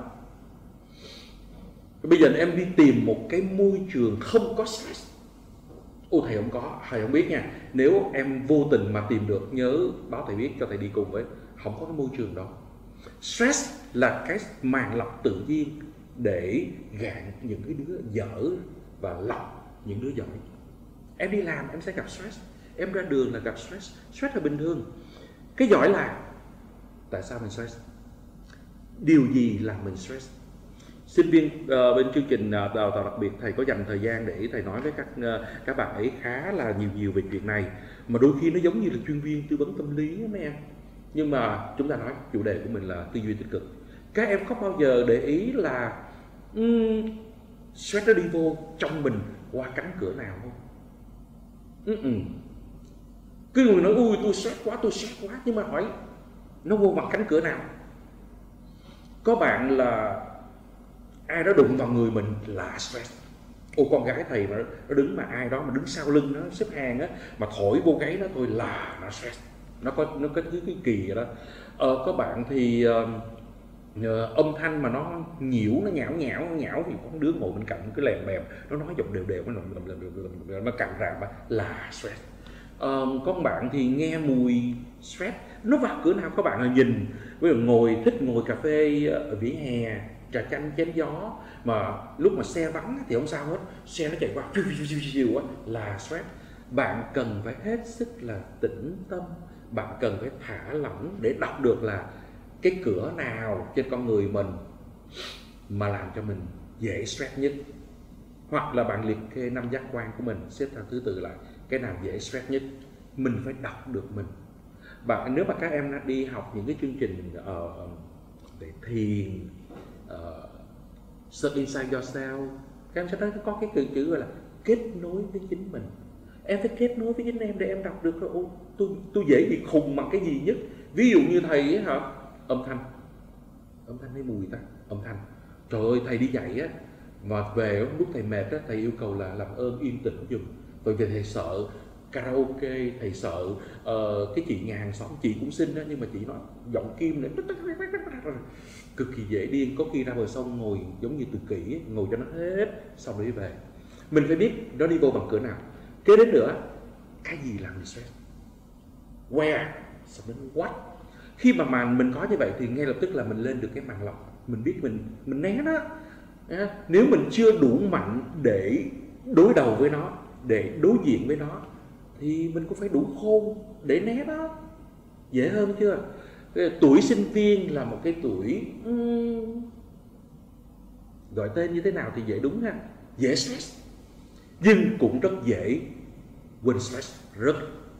Bây giờ em đi tìm một cái môi trường không có stress. Ô thầy không có, thầy không biết nha. Nếu em vô tình mà tìm được, nhớ báo thầy biết cho thầy đi cùng với. Không có cái môi trường đó. Stress là cái màng lọc tự nhiên để gạn những cái đứa dở và lọc những đứa giỏi. Em đi làm em sẽ gặp stress, em ra đường là gặp stress. Stress là bình thường. Cái giỏi là tại sao mình stress? Điều gì làm mình stress? Sinh viên uh, bên chương trình uh, đào tạo đặc biệt, thầy có dành thời gian để thầy nói với các uh, các bạn ấy khá là nhiều nhiều về chuyện này. Mà đôi khi nó giống như là chuyên viên tư vấn tâm lý đó, mấy em. Nhưng mà chúng ta nói chủ đề của mình là tư duy tích cực. Các em có bao giờ để ý là um, stress nó đi vô trong mình qua cánh cửa nào không? Uh-uh. Cứ người nói ui tôi stress quá, tôi stress quá, nhưng mà hỏi nó vô bằng cánh cửa nào? Có bạn là ai đó đụng vào người mình là stress. Ô con gái thầy mà nó đứng mà ai đó mà đứng sau lưng nó xếp hàng á mà thổi vô gáy nó thôi là nó stress. Nó có nó có thứ cái kỳ vậy đó. Ờ, có bạn thì uh, uh, âm thanh mà nó nhiễu, nó nhão nhão nhão thì có đứa ngồi bên cạnh cái lèm bèm, nó nói giọng đều đều nó nó cặn ràm là stress. Uh, có bạn thì nghe mùi stress, nó vào cửa nào các bạn là nhìn, ví dụ ngồi thích ngồi cà phê ở vỉa hè, trà chanh chém gió, mà lúc mà xe vắng thì không sao hết, xe nó chạy qua phiu phiu phiu phiu á là stress. Bạn cần phải hết sức là tĩnh tâm, bạn cần phải thả lỏng để đọc được là cái cửa nào trên con người mình mà làm cho mình dễ stress nhất, hoặc là bạn liệt kê năm giác quan của mình, xếp theo thứ tự lại cái nào dễ stress nhất. Mình phải đọc được mình. Bạn nếu mà các em đã đi học những cái chương trình uh, về thiền, uh, search inside yourself, các em sẽ nói có cái từ chữ gọi là kết nối với chính mình. Em phải kết nối với chính em để em đọc được là ô, tôi tôi dễ bị khùng bằng cái gì nhất. Ví dụ như thầy ấy hả, âm thanh, âm thanh hay mùi ta, âm thanh. Trời ơi thầy đi dạy á, mà về lúc thầy mệt á, thầy yêu cầu là làm ơn yên tĩnh giùm. Bởi vì thầy sợ karaoke, thầy sợ uh, cái chị nhà hàng xóm, chị cũng xinh đó nhưng mà chị nói giọng kim này cực kỳ dễ điên. Có khi ra bờ sông ngồi giống như tự kỷ, ngồi cho nó hết xong rồi đi về. Mình phải biết nó đi vô bằng cửa nào. Kế đến nữa, cái gì làm mình stress? Where? Xong đến what? Khi mà màn mình có như vậy thì ngay lập tức là mình lên được cái màn lọc. Mình biết mình mình né nó. Nếu mình chưa đủ mạnh để đối đầu với nó, để đối diện với nó, thì mình cũng phải đủ khôn để né nó. Dễ hơn chưa? Tuổi sinh viên là một cái tuổi um, gọi tên như thế nào thì dễ đúng ha. Dễ stress, nhưng cũng rất dễ quên stress. Rất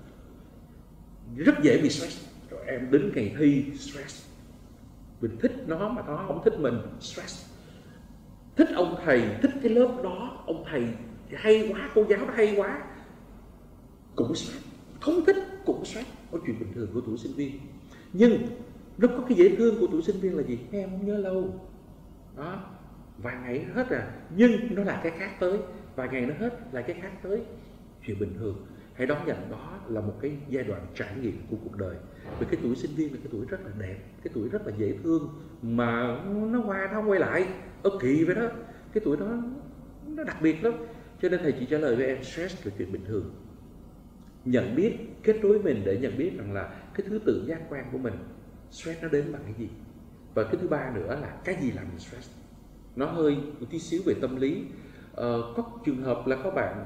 Rất dễ bị stress. Rồi em đến ngày thi stress. Mình thích nó mà nó không thích mình, stress. Thích ông thầy, thích cái lớp đó, ông thầy hay quá, cô giáo đó hay quá, cũng stress. Không thích cũng stress. Có chuyện bình thường của tuổi sinh viên. Nhưng nó có cái dễ thương của tuổi sinh viên là gì? Em không nhớ lâu đó, vài ngày nó hết à. Nhưng nó là cái khác tới. Vài ngày nó hết là cái khác tới. Chuyện bình thường. Hãy đón nhận đó là một cái giai đoạn trải nghiệm của cuộc đời. Vì cái tuổi sinh viên là cái tuổi rất là đẹp, cái tuổi rất là dễ thương, mà nó qua nó không quay lại. Ơ kỳ vậy đó. Cái tuổi đó nó đặc biệt lắm. Cho nên thầy chỉ trả lời với em, stress là chuyện bình thường. Nhận biết, kết nối mình để nhận biết rằng là cái thứ tự giác quan của mình, stress nó đến bằng cái gì. Và cái thứ ba nữa là cái gì làm mình stress. Nó hơi một tí xíu về tâm lý. Ờ, có trường hợp là có bạn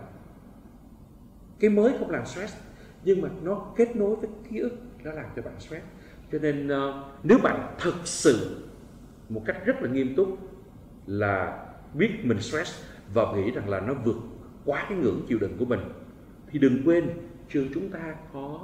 cái mới không làm stress, nhưng mà nó kết nối với ký ức, nó làm cho bạn stress. Cho nên uh, nếu bạn thực sự một cách rất là nghiêm túc là biết mình stress và nghĩ rằng là nó vượt quá cái ngưỡng chịu đựng của mình, thì đừng quên trường chúng ta có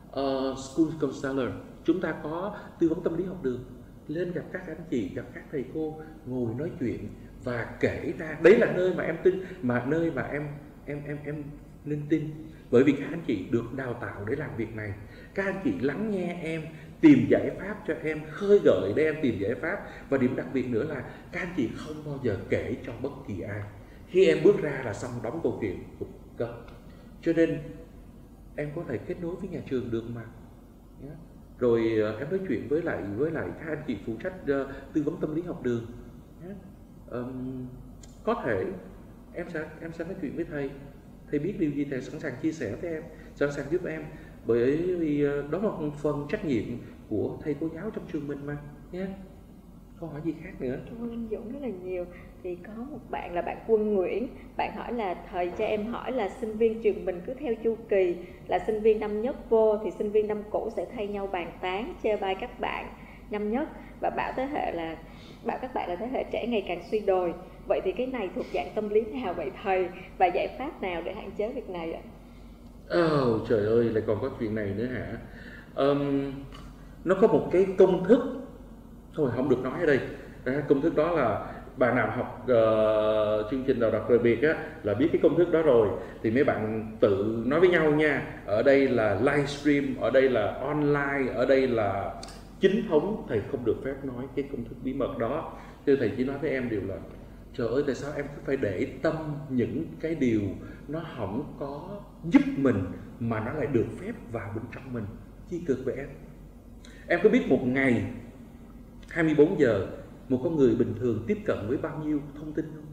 uh, school counselor, chúng ta có tư vấn tâm lý học đường. Lên gặp các anh chị, gặp các thầy cô, ngồi nói chuyện và kể ra. Đấy là nơi mà em tin, mà nơi mà em em em em nên tin. Bởi vì các anh chị được đào tạo để làm việc này. Các anh chị lắng nghe em, tìm giải pháp cho em, khơi gợi để em tìm giải pháp. Và điểm đặc biệt nữa là các anh chị không bao giờ kể cho bất kỳ ai. Khi em bước ra là xong, đóng câu chuyện cơ. Cho nên em có thể kết nối với nhà trường được mà. Yeah. Rồi em nói chuyện với lại với lại các anh chị phụ trách uh, tư vấn tâm lý học đường. Yeah. Um, có thể em sẽ em sẽ nói chuyện với thầy. Thầy biết điều gì thầy sẵn sàng chia sẻ với em, sẵn sàng giúp em. Bởi vì uh, đó là một phần trách nhiệm của thầy cô giáo trong trường mình mà. Yeah. Câu hỏi gì khác nữa? Cảm ơn anh Dũng rất là nhiều. Thì có một bạn là bạn Quân Nguyễn, bạn hỏi là thầy cho em hỏi là sinh viên trường mình cứ theo chu kỳ là sinh viên năm nhất vô thì sinh viên năm cũ sẽ thay nhau bàn tán, chê bai các bạn năm nhất và bảo thế hệ là bảo các bạn là thế hệ trẻ ngày càng suy đồi. Vậy thì cái này thuộc dạng tâm lý nào vậy thầy, và giải pháp nào để hạn chế việc này ạ? Oh, trời ơi, lại còn có chuyện này nữa hả? Um, nó có một cái công thức, thôi không được nói ở đây. À, công thức đó là bạn nào học uh, chương trình đào tạo đặc biệt á là biết cái công thức đó rồi, thì mấy bạn tự nói với nhau nha. Ở đây là livestream, ở đây là online, ở đây là chính thống. Thầy không được phép nói cái công thức bí mật đó. Chứ thầy chỉ nói với em điều là trời ơi, tại sao em cứ phải để tâm những cái điều nó không có giúp mình mà nó lại được phép vào bên trong mình. Chi cực vậy em. Em có biết một ngày hai mươi bốn giờ một con người bình thường tiếp cận với bao nhiêu thông tin không?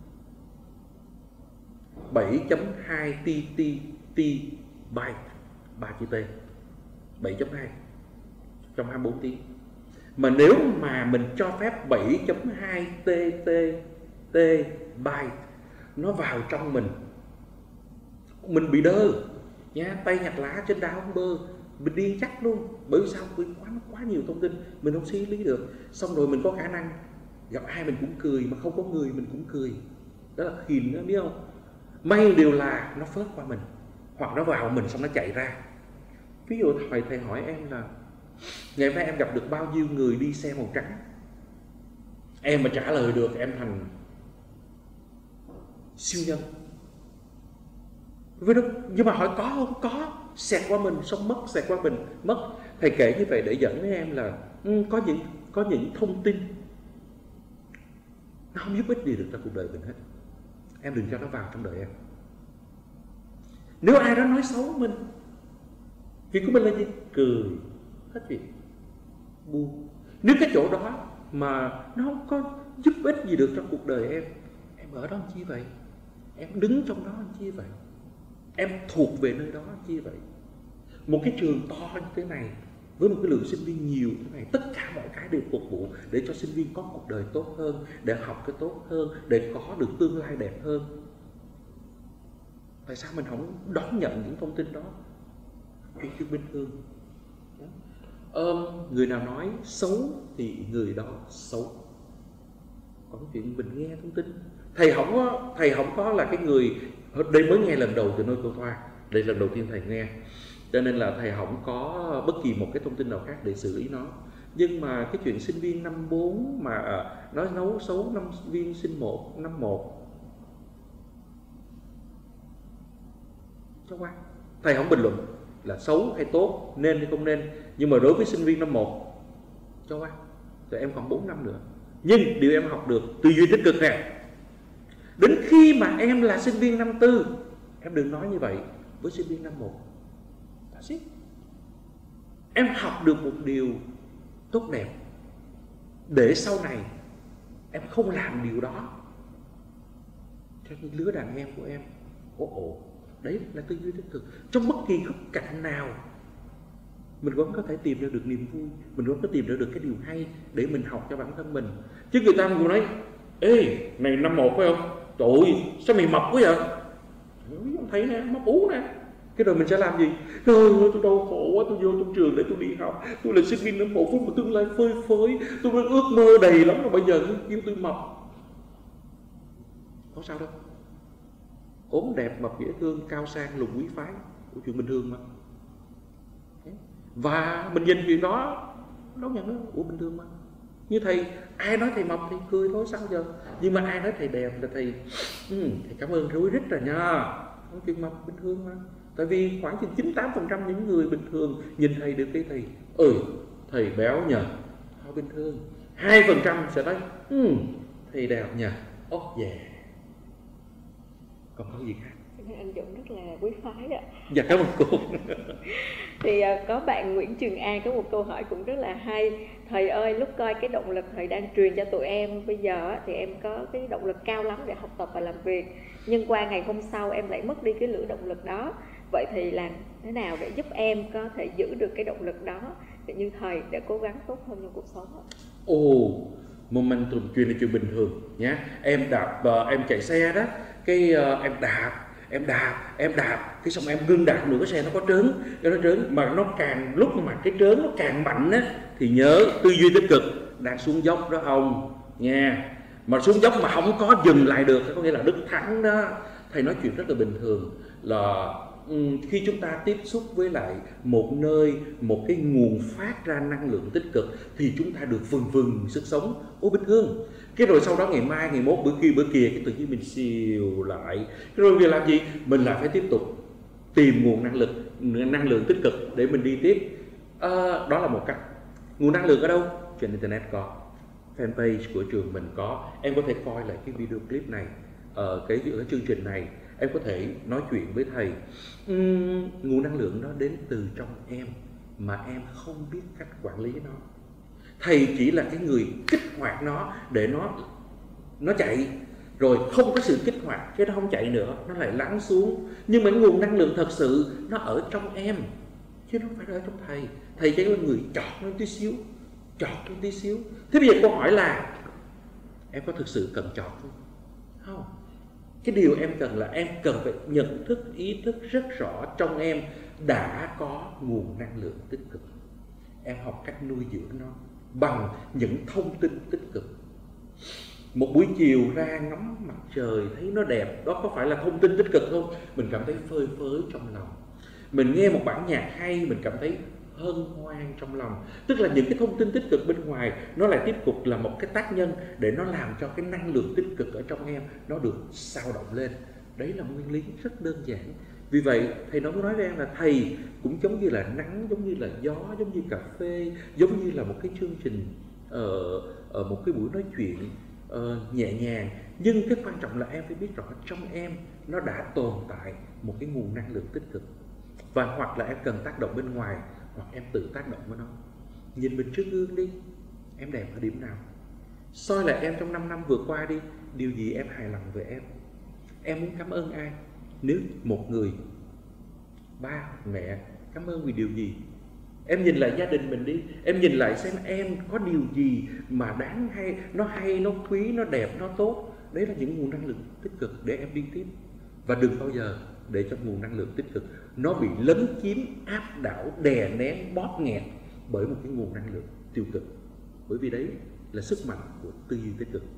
bảy chấm hai T T byte, ba chữ T, bảy chấm hai trong hai mươi bốn tiếng. Mà nếu mà mình cho phép bảy chấm hai T T T byte nó vào trong mình, mình bị đơ nha, tay nhặt lá trên đá không bơ, mình điên chắc luôn. Bởi vì sao? Bởi quá quá nhiều thông tin mình không xử lý được. Xong rồi mình có khả năng gặp ai mình cũng cười, mà không có người mình cũng cười. Đó là khiền đó, biết không? May điều là nó phớt qua mình, hoặc nó vào mình xong nó chạy ra. Ví dụ thầy thầy hỏi em là ngày hôm nay em gặp được bao nhiêu người đi xe màu trắng, em mà trả lời được em thành siêu nhân. Với đó, nhưng mà hỏi có không? Có. Xẹt qua mình xong mất, xẹt qua mình mất. Thầy kể như vậy để dẫn với em là um, có những có những thông tin nó không giúp ích gì được trong cuộc đời mình hết. Em đừng cho nó vào trong đời em. Nếu ai đó nói xấu mình, việc của mình là gì? Cười, hết việc, buông. Nếu cái chỗ đó mà nó không có giúp ích gì được trong cuộc đời em, em ở đó làm chi vậy? Em đứng trong đó làm chi vậy? Em thuộc về nơi đó làm chi vậy? Một cái trường to như thế này, với một cái lượng sinh viên nhiều như thế này, tất cả mọi cái đều phục vụ để cho sinh viên có cuộc đời tốt hơn, để học cái tốt hơn, để có được tương lai đẹp hơn. Tại sao mình không đón nhận những thông tin đó? Chuyện chuyện bình thường. Um, người nào nói xấu thì người đó xấu. Còn chuyện mình nghe thông tin, thầy không có, thầy không có là cái người đây mới nghe lần đầu từ nơi cô Thoa, đây lần đầu tiên thầy nghe, cho nên là thầy không có bất kỳ một cái thông tin nào khác để xử lý nó. Nhưng mà cái chuyện sinh viên năm bốn mà à, nói nấu xấu năm viên sinh một năm một, cho qua, thầy không bình luận là xấu hay tốt, nên hay không nên. Nhưng mà đối với sinh viên năm một, cho qua, thì em còn bốn năm nữa. Nhưng điều em học được tư duy tích cực nè. Đến khi mà em là sinh viên năm tư, em đừng nói như vậy với sinh viên năm một. That's it. Em học được một điều tốt đẹp để sau này em không làm điều đó cho những lứa đàn em của em. Ồ ồ, đấy là tư duy tích cực. Trong bất kỳ góc cạnh nào mình vẫn có thể tìm ra được niềm vui, mình vẫn có tìm ra được cái điều hay để mình học cho bản thân mình. Chứ người ta cũng nói ê, này năm một phải không? Trời ơi, sao mày mập quá vậy? Không thấy nè, mập ú nè. Cái rồi mình sẽ làm gì? Trời ơi, tôi đau khổ quá, tôi vô trong trường để tôi đi học. Tôi là sinh viên năm một phút mà tương lai phơi phới. Tôi đã ước mơ đầy lắm rồi, bây giờ kêu tôi mập. Có sao đâu. ốm đẹp, mập dễ thương, cao sang, lùn quý phái, của chuyện bình thường mà. Và mình nhìn chuyện đó đón nhận nó, ủa bình thường mà. Như thầy, ai nói thầy mập thì cười thôi sao giờ. Nhưng mà ai nói thầy đẹp là thầy ừ, thầy cảm ơn rối rít rồi nha. Nói chuyện mập bình thường mà. Tại vì khoảng chín mươi tám phần trăm những người bình thường nhìn thầy đều kêu thầy ơi thầy béo nhờ, họ bình thường. Hai phần trăm sẽ nói ừ, thầy đẹp nhờ, ốc dè. Còn có gì khác? Anh Dũng rất là quý phái ạ. Dạ cảm ơn cô. Thì uh, có bạn Nguyễn Trường An có một câu hỏi cũng rất là hay. Thầy ơi, lúc coi cái động lực thầy đang truyền cho tụi em bây giờ thì em có cái động lực cao lắm để học tập và làm việc. Nhưng qua ngày hôm sau em lại mất đi cái lửa động lực đó. Vậy thì làm thế nào để giúp em có thể giữ được cái động lực đó để như thầy để cố gắng tốt hơn trong cuộc sống ạ? Ồ, momentum chuyện là chuyện bình thường nhé. Em đạp, uh, em chạy xe đó, cái uh, em đạp em đạp em đạp cái xong em ngưng đạp nữa, cái xe nó có trớn, cái nó trớn mà nó càng lúc mà cái trớn nó càng mạnh á thì nhớ tư duy tích cực, đang xuống dốc đó ông nha, mà xuống dốc mà không có dừng lại được có nghĩa là Đức thắng đó. Thầy nói chuyện rất là bình thường là um, khi chúng ta tiếp xúc với lại một nơi, một cái nguồn phát ra năng lượng tích cực thì chúng ta được vừng vừng sức sống. Ô bình thường. Cái rồi sau đó ngày mai, ngày mốt, bữa kia, bữa kia cái tự nhiên mình siêu lại. Cái rồi mình làm gì? Mình lại phải tiếp tục tìm nguồn năng lực, năng lượng tích cực để mình đi tiếp. À, đó là một cách. Nguồn năng lượng ở đâu? Trên internet có, fanpage của trường mình có. Em có thể coi lại cái video clip này, ở cái, cái chương trình này. Em có thể nói chuyện với thầy. uhm, Nguồn năng lượng đó đến từ trong em mà em không biết cách quản lý nó. Thầy chỉ là cái người kích hoạt nó để nó nó chạy, rồi không có sự kích hoạt cái nó không chạy nữa, nó lại lắng xuống. Nhưng mà nguồn năng lượng thật sự nó ở trong em chứ nó không phải ở trong thầy. Thầy chỉ là người chọt nó tí xíu, chọt nó tí xíu. Thế bây giờ câu hỏi là em có thực sự cần chọt không? Không. Cái điều em cần là em cần phải nhận thức, ý thức rất rõ trong em đã có nguồn năng lượng tích cực. Em học cách nuôi dưỡng nó bằng những thông tin tích cực. Một buổi chiều ra ngắm mặt trời thấy nó đẹp, đó có phải là thông tin tích cực không? Mình cảm thấy phơi phới trong lòng. Mình nghe một bản nhạc hay, mình cảm thấy hân hoan trong lòng. Tức là những cái thông tin tích cực bên ngoài nó lại tiếp tục là một cái tác nhân để nó làm cho cái năng lượng tích cực ở trong em nó được sao động lên. Đấy là nguyên lý rất đơn giản. Vì vậy thầy nói nói với em là thầy cũng giống như là nắng, giống như là gió, giống như cà phê, giống như là một cái chương trình ở, ở một cái buổi nói chuyện uh, nhẹ nhàng. Nhưng cái quan trọng là em phải biết rõ trong em nó đã tồn tại một cái nguồn năng lượng tích cực. Và hoặc là em cần tác động bên ngoài, hoặc em tự tác động với nó. Nhìn mình trước gương đi, em đẹp ở điểm nào? Soi lại em trong năm năm vừa qua đi, điều gì em hài lòng về em? Em muốn cảm ơn ai? Nếu một người, ba, mẹ, cảm ơn vì điều gì? Em nhìn lại gia đình mình đi, em nhìn lại xem em có điều gì mà đáng hay, nó hay, nó quý, nó đẹp, nó tốt. Đấy là những nguồn năng lượng tích cực để em đi tiếp. Và đừng bao giờ để cho nguồn năng lượng tích cực nó bị lấn chiếm, áp đảo, đè nén, bóp nghẹt bởi một cái nguồn năng lượng tiêu cực. Bởi vì đấy là sức mạnh của tư duy tích cực.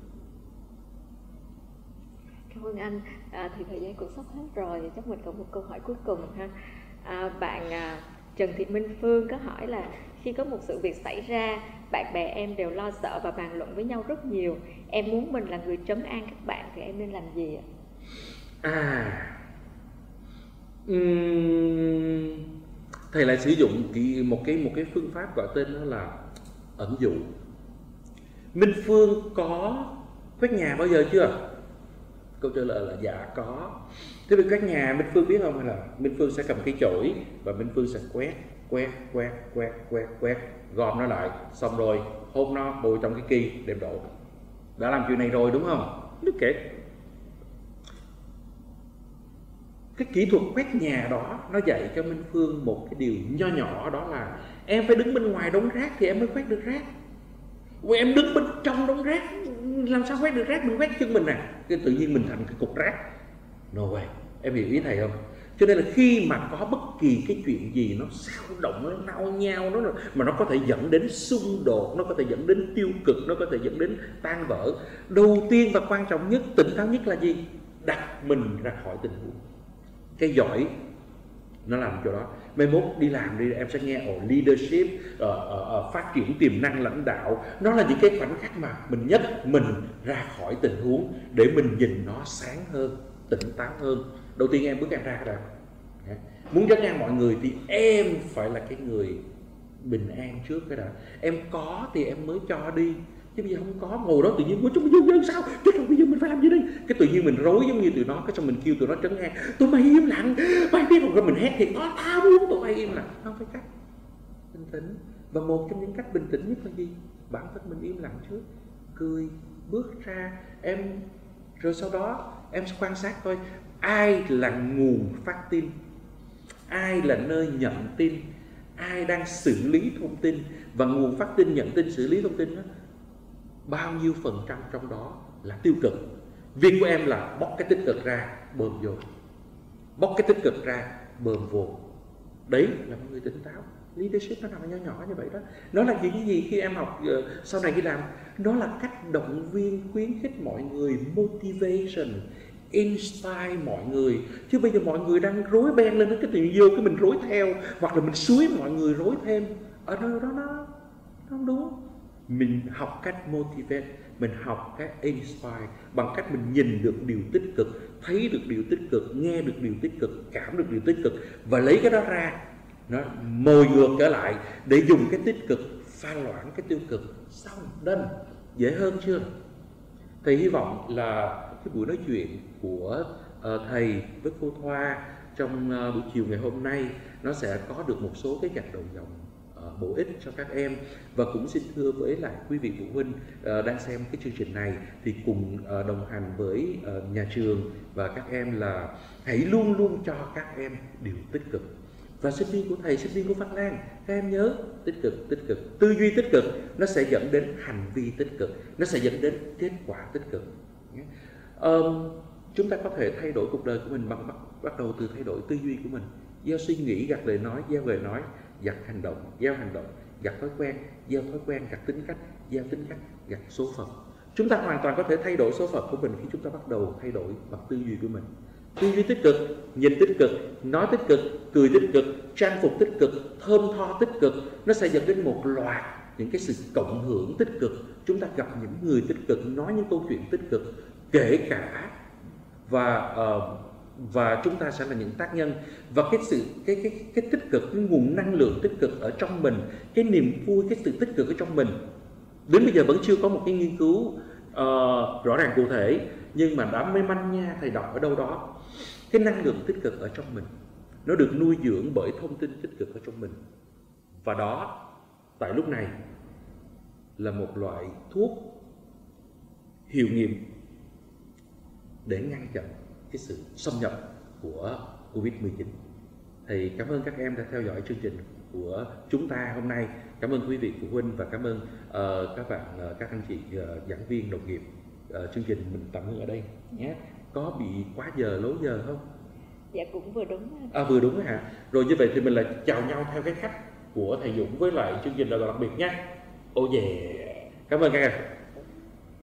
Cảm ơn anh. À, thì thời gian cũng sắp hết rồi, chắc mình còn một câu hỏi cuối cùng ha. À, bạn à, Trần Thị Minh Phương có hỏi là khi có một sự việc xảy ra, bạn bè em đều lo sợ và bàn luận với nhau rất nhiều. Em muốn mình là người trấn an các bạn thì em nên làm gì ạ? À, uhm, thầy lại sử dụng một cái một cái phương pháp gọi tên đó là ẩn dụ. Minh Phương có quét nhà bao giờ chưa? Câu trả lời là dạ có. Thế vì quét nhà Minh Phương biết không, là Minh Phương sẽ cầm cái chổi và Minh Phương sẽ quét, quét, quét, quét, quét, quét, gom nó lại, xong rồi hôn nó bồi trong cái kỳ đem đổ. Đã làm chuyện này rồi đúng không? Đức kể. Cái kỹ thuật quét nhà đó nó dạy cho Minh Phương một cái điều nho nhỏ, đó là em phải đứng bên ngoài đống rác thì em mới quét được rác. Vì em đứng bên trong đống rác làm sao quét được rác? Mình quét chân mình à, cái tự nhiên mình thành cái cục rác. No way. Em hiểu ý thầy không? Cho nên là khi mà có bất kỳ cái chuyện gì nó sao động, nó nao nhao, nó mà nó có thể dẫn đến xung đột, nó có thể dẫn đến tiêu cực, nó có thể dẫn đến tan vỡ, đầu tiên và quan trọng nhất, tỉnh táo nhất là gì? Đặt mình ra khỏi tình huống. Cái giỏi nó làm chỗ đó. Mai mốt đi làm đi em sẽ nghe ồ leadership, uh, uh, uh, phát triển tiềm năng lãnh đạo. Nó là những cái khoảnh khắc mà mình nhấc mình ra khỏi tình huống để mình nhìn nó sáng hơn, tỉnh táo hơn. Đầu tiên em bước em ra cái đó. Muốn trấn an mọi người thì em phải là cái người bình an trước cái đã. Em có thì em mới cho đi, chứ bây giờ không có ngồi đó tự nhiên của chúng mình dân sao chứ rồi bây giờ mình phải làm gì đây, cái tự nhiên mình rối giống như tụi nó, cái xong mình kêu tụi nó trấn an, tụi mày im lặng, mày biết không, rồi mình hét thì nó tao muốn tụi mày im lặng. Không phải cách bình tĩnh, và một trong những cách bình tĩnh nhất là gì? Bản thân mình im lặng trước, cười, bước ra em, rồi sau đó em sẽ quan sát coi ai là nguồn phát tin, ai là nơi nhận tin, ai đang xử lý thông tin, và nguồn phát tin, nhận tin, xử lý thông tin đó, bao nhiêu phần trăm trong đó là tiêu cực. Việc của em là bóc cái tích cực ra bơm vô, bóc cái tích cực ra bơm vô. Đấy là một người tỉnh táo. Leadership nó nằm nhỏ nhỏ như vậy đó. Nó là những cái gì khi em học uh, sau này đi làm, nó là cách động viên, khuyến khích mọi người, motivation, inspire mọi người. Chứ bây giờ mọi người đang rối beng lên cái tự vô cái mình rối theo, hoặc là mình xúi mọi người rối thêm, ở nơi đó nó, nó không đúng. Mình học cách motivate, mình học cách inspire bằng cách mình nhìn được điều tích cực, thấy được điều tích cực, nghe được điều tích cực, cảm được điều tích cực, và lấy cái đó ra nó mồi ngược trở lại để dùng cái tích cực pha loãng cái tiêu cực. Xong, done. Dễ hơn chưa? Thầy hy vọng là cái buổi nói chuyện của uh, thầy với cô Thoa trong uh, buổi chiều ngày hôm nay nó sẽ có được một số cái gạch đầu dòng uh, bổ ích cho các em. Và cũng xin thưa với lại quý vị phụ huynh uh, đang xem cái chương trình này thì cùng uh, đồng hành với uh, nhà trường và các em là hãy luôn luôn cho các em điều tích cực. Và sinh viên của thầy, sinh viên của Văn Lan, các em nhớ tích cực, tích cực, tư duy tích cực nó sẽ dẫn đến hành vi tích cực, nó sẽ dẫn đến kết quả tích cực. Um, chúng ta có thể thay đổi cuộc đời của mình bằng bắt, bắt đầu từ thay đổi tư duy của mình. Gieo suy nghĩ gặt lời nói, gieo lời nói gặt hành động, gieo hành động gặt thói quen, gieo thói quen gặt tính cách, gieo tính cách gặt số phận. Chúng ta hoàn toàn có thể thay đổi số phận của mình khi chúng ta bắt đầu thay đổi bằng tư duy của mình. Tư duy tích cực, nhìn tích cực, nói tích cực, cười tích cực, trang phục tích cực, thơm tho tích cực, nó sẽ dẫn đến một loạt những cái sự cộng hưởng tích cực. Chúng ta gặp những người tích cực, nói những câu chuyện tích cực, kể cả và uh, và chúng ta sẽ là những tác nhân. Và cái sự cái cái cái tích cực, cái nguồn năng lượng tích cực ở trong mình, cái niềm vui, cái sự tích cực ở trong mình, đến bây giờ vẫn chưa có một cái nghiên cứu uh, rõ ràng cụ thể, nhưng mà đã mê manh nha, thầy đọc ở đâu đó, cái năng lượng tích cực ở trong mình nó được nuôi dưỡng bởi thông tin tích cực ở trong mình, và đó tại lúc này là một loại thuốc hiệu nghiệm để ngăn chặn cái sự xâm nhập của Covid mười chín. Thầy cảm ơn các em đã theo dõi chương trình của chúng ta hôm nay. Cảm ơn quý vị phụ huynh và cảm ơn uh, các bạn, uh, các anh chị uh, giảng viên, đồng nghiệp. Uh, chương trình mình tạm ngưng ở đây nhé. Có bị quá giờ, lố giờ không? Dạ cũng vừa đúng. À vừa đúng hả? Rồi như vậy thì mình lại chào nhau theo cái cách của thầy Dũng với lại chương trình đào tạo đặc biệt nhé. Ô oh yeah. Cảm ơn các em.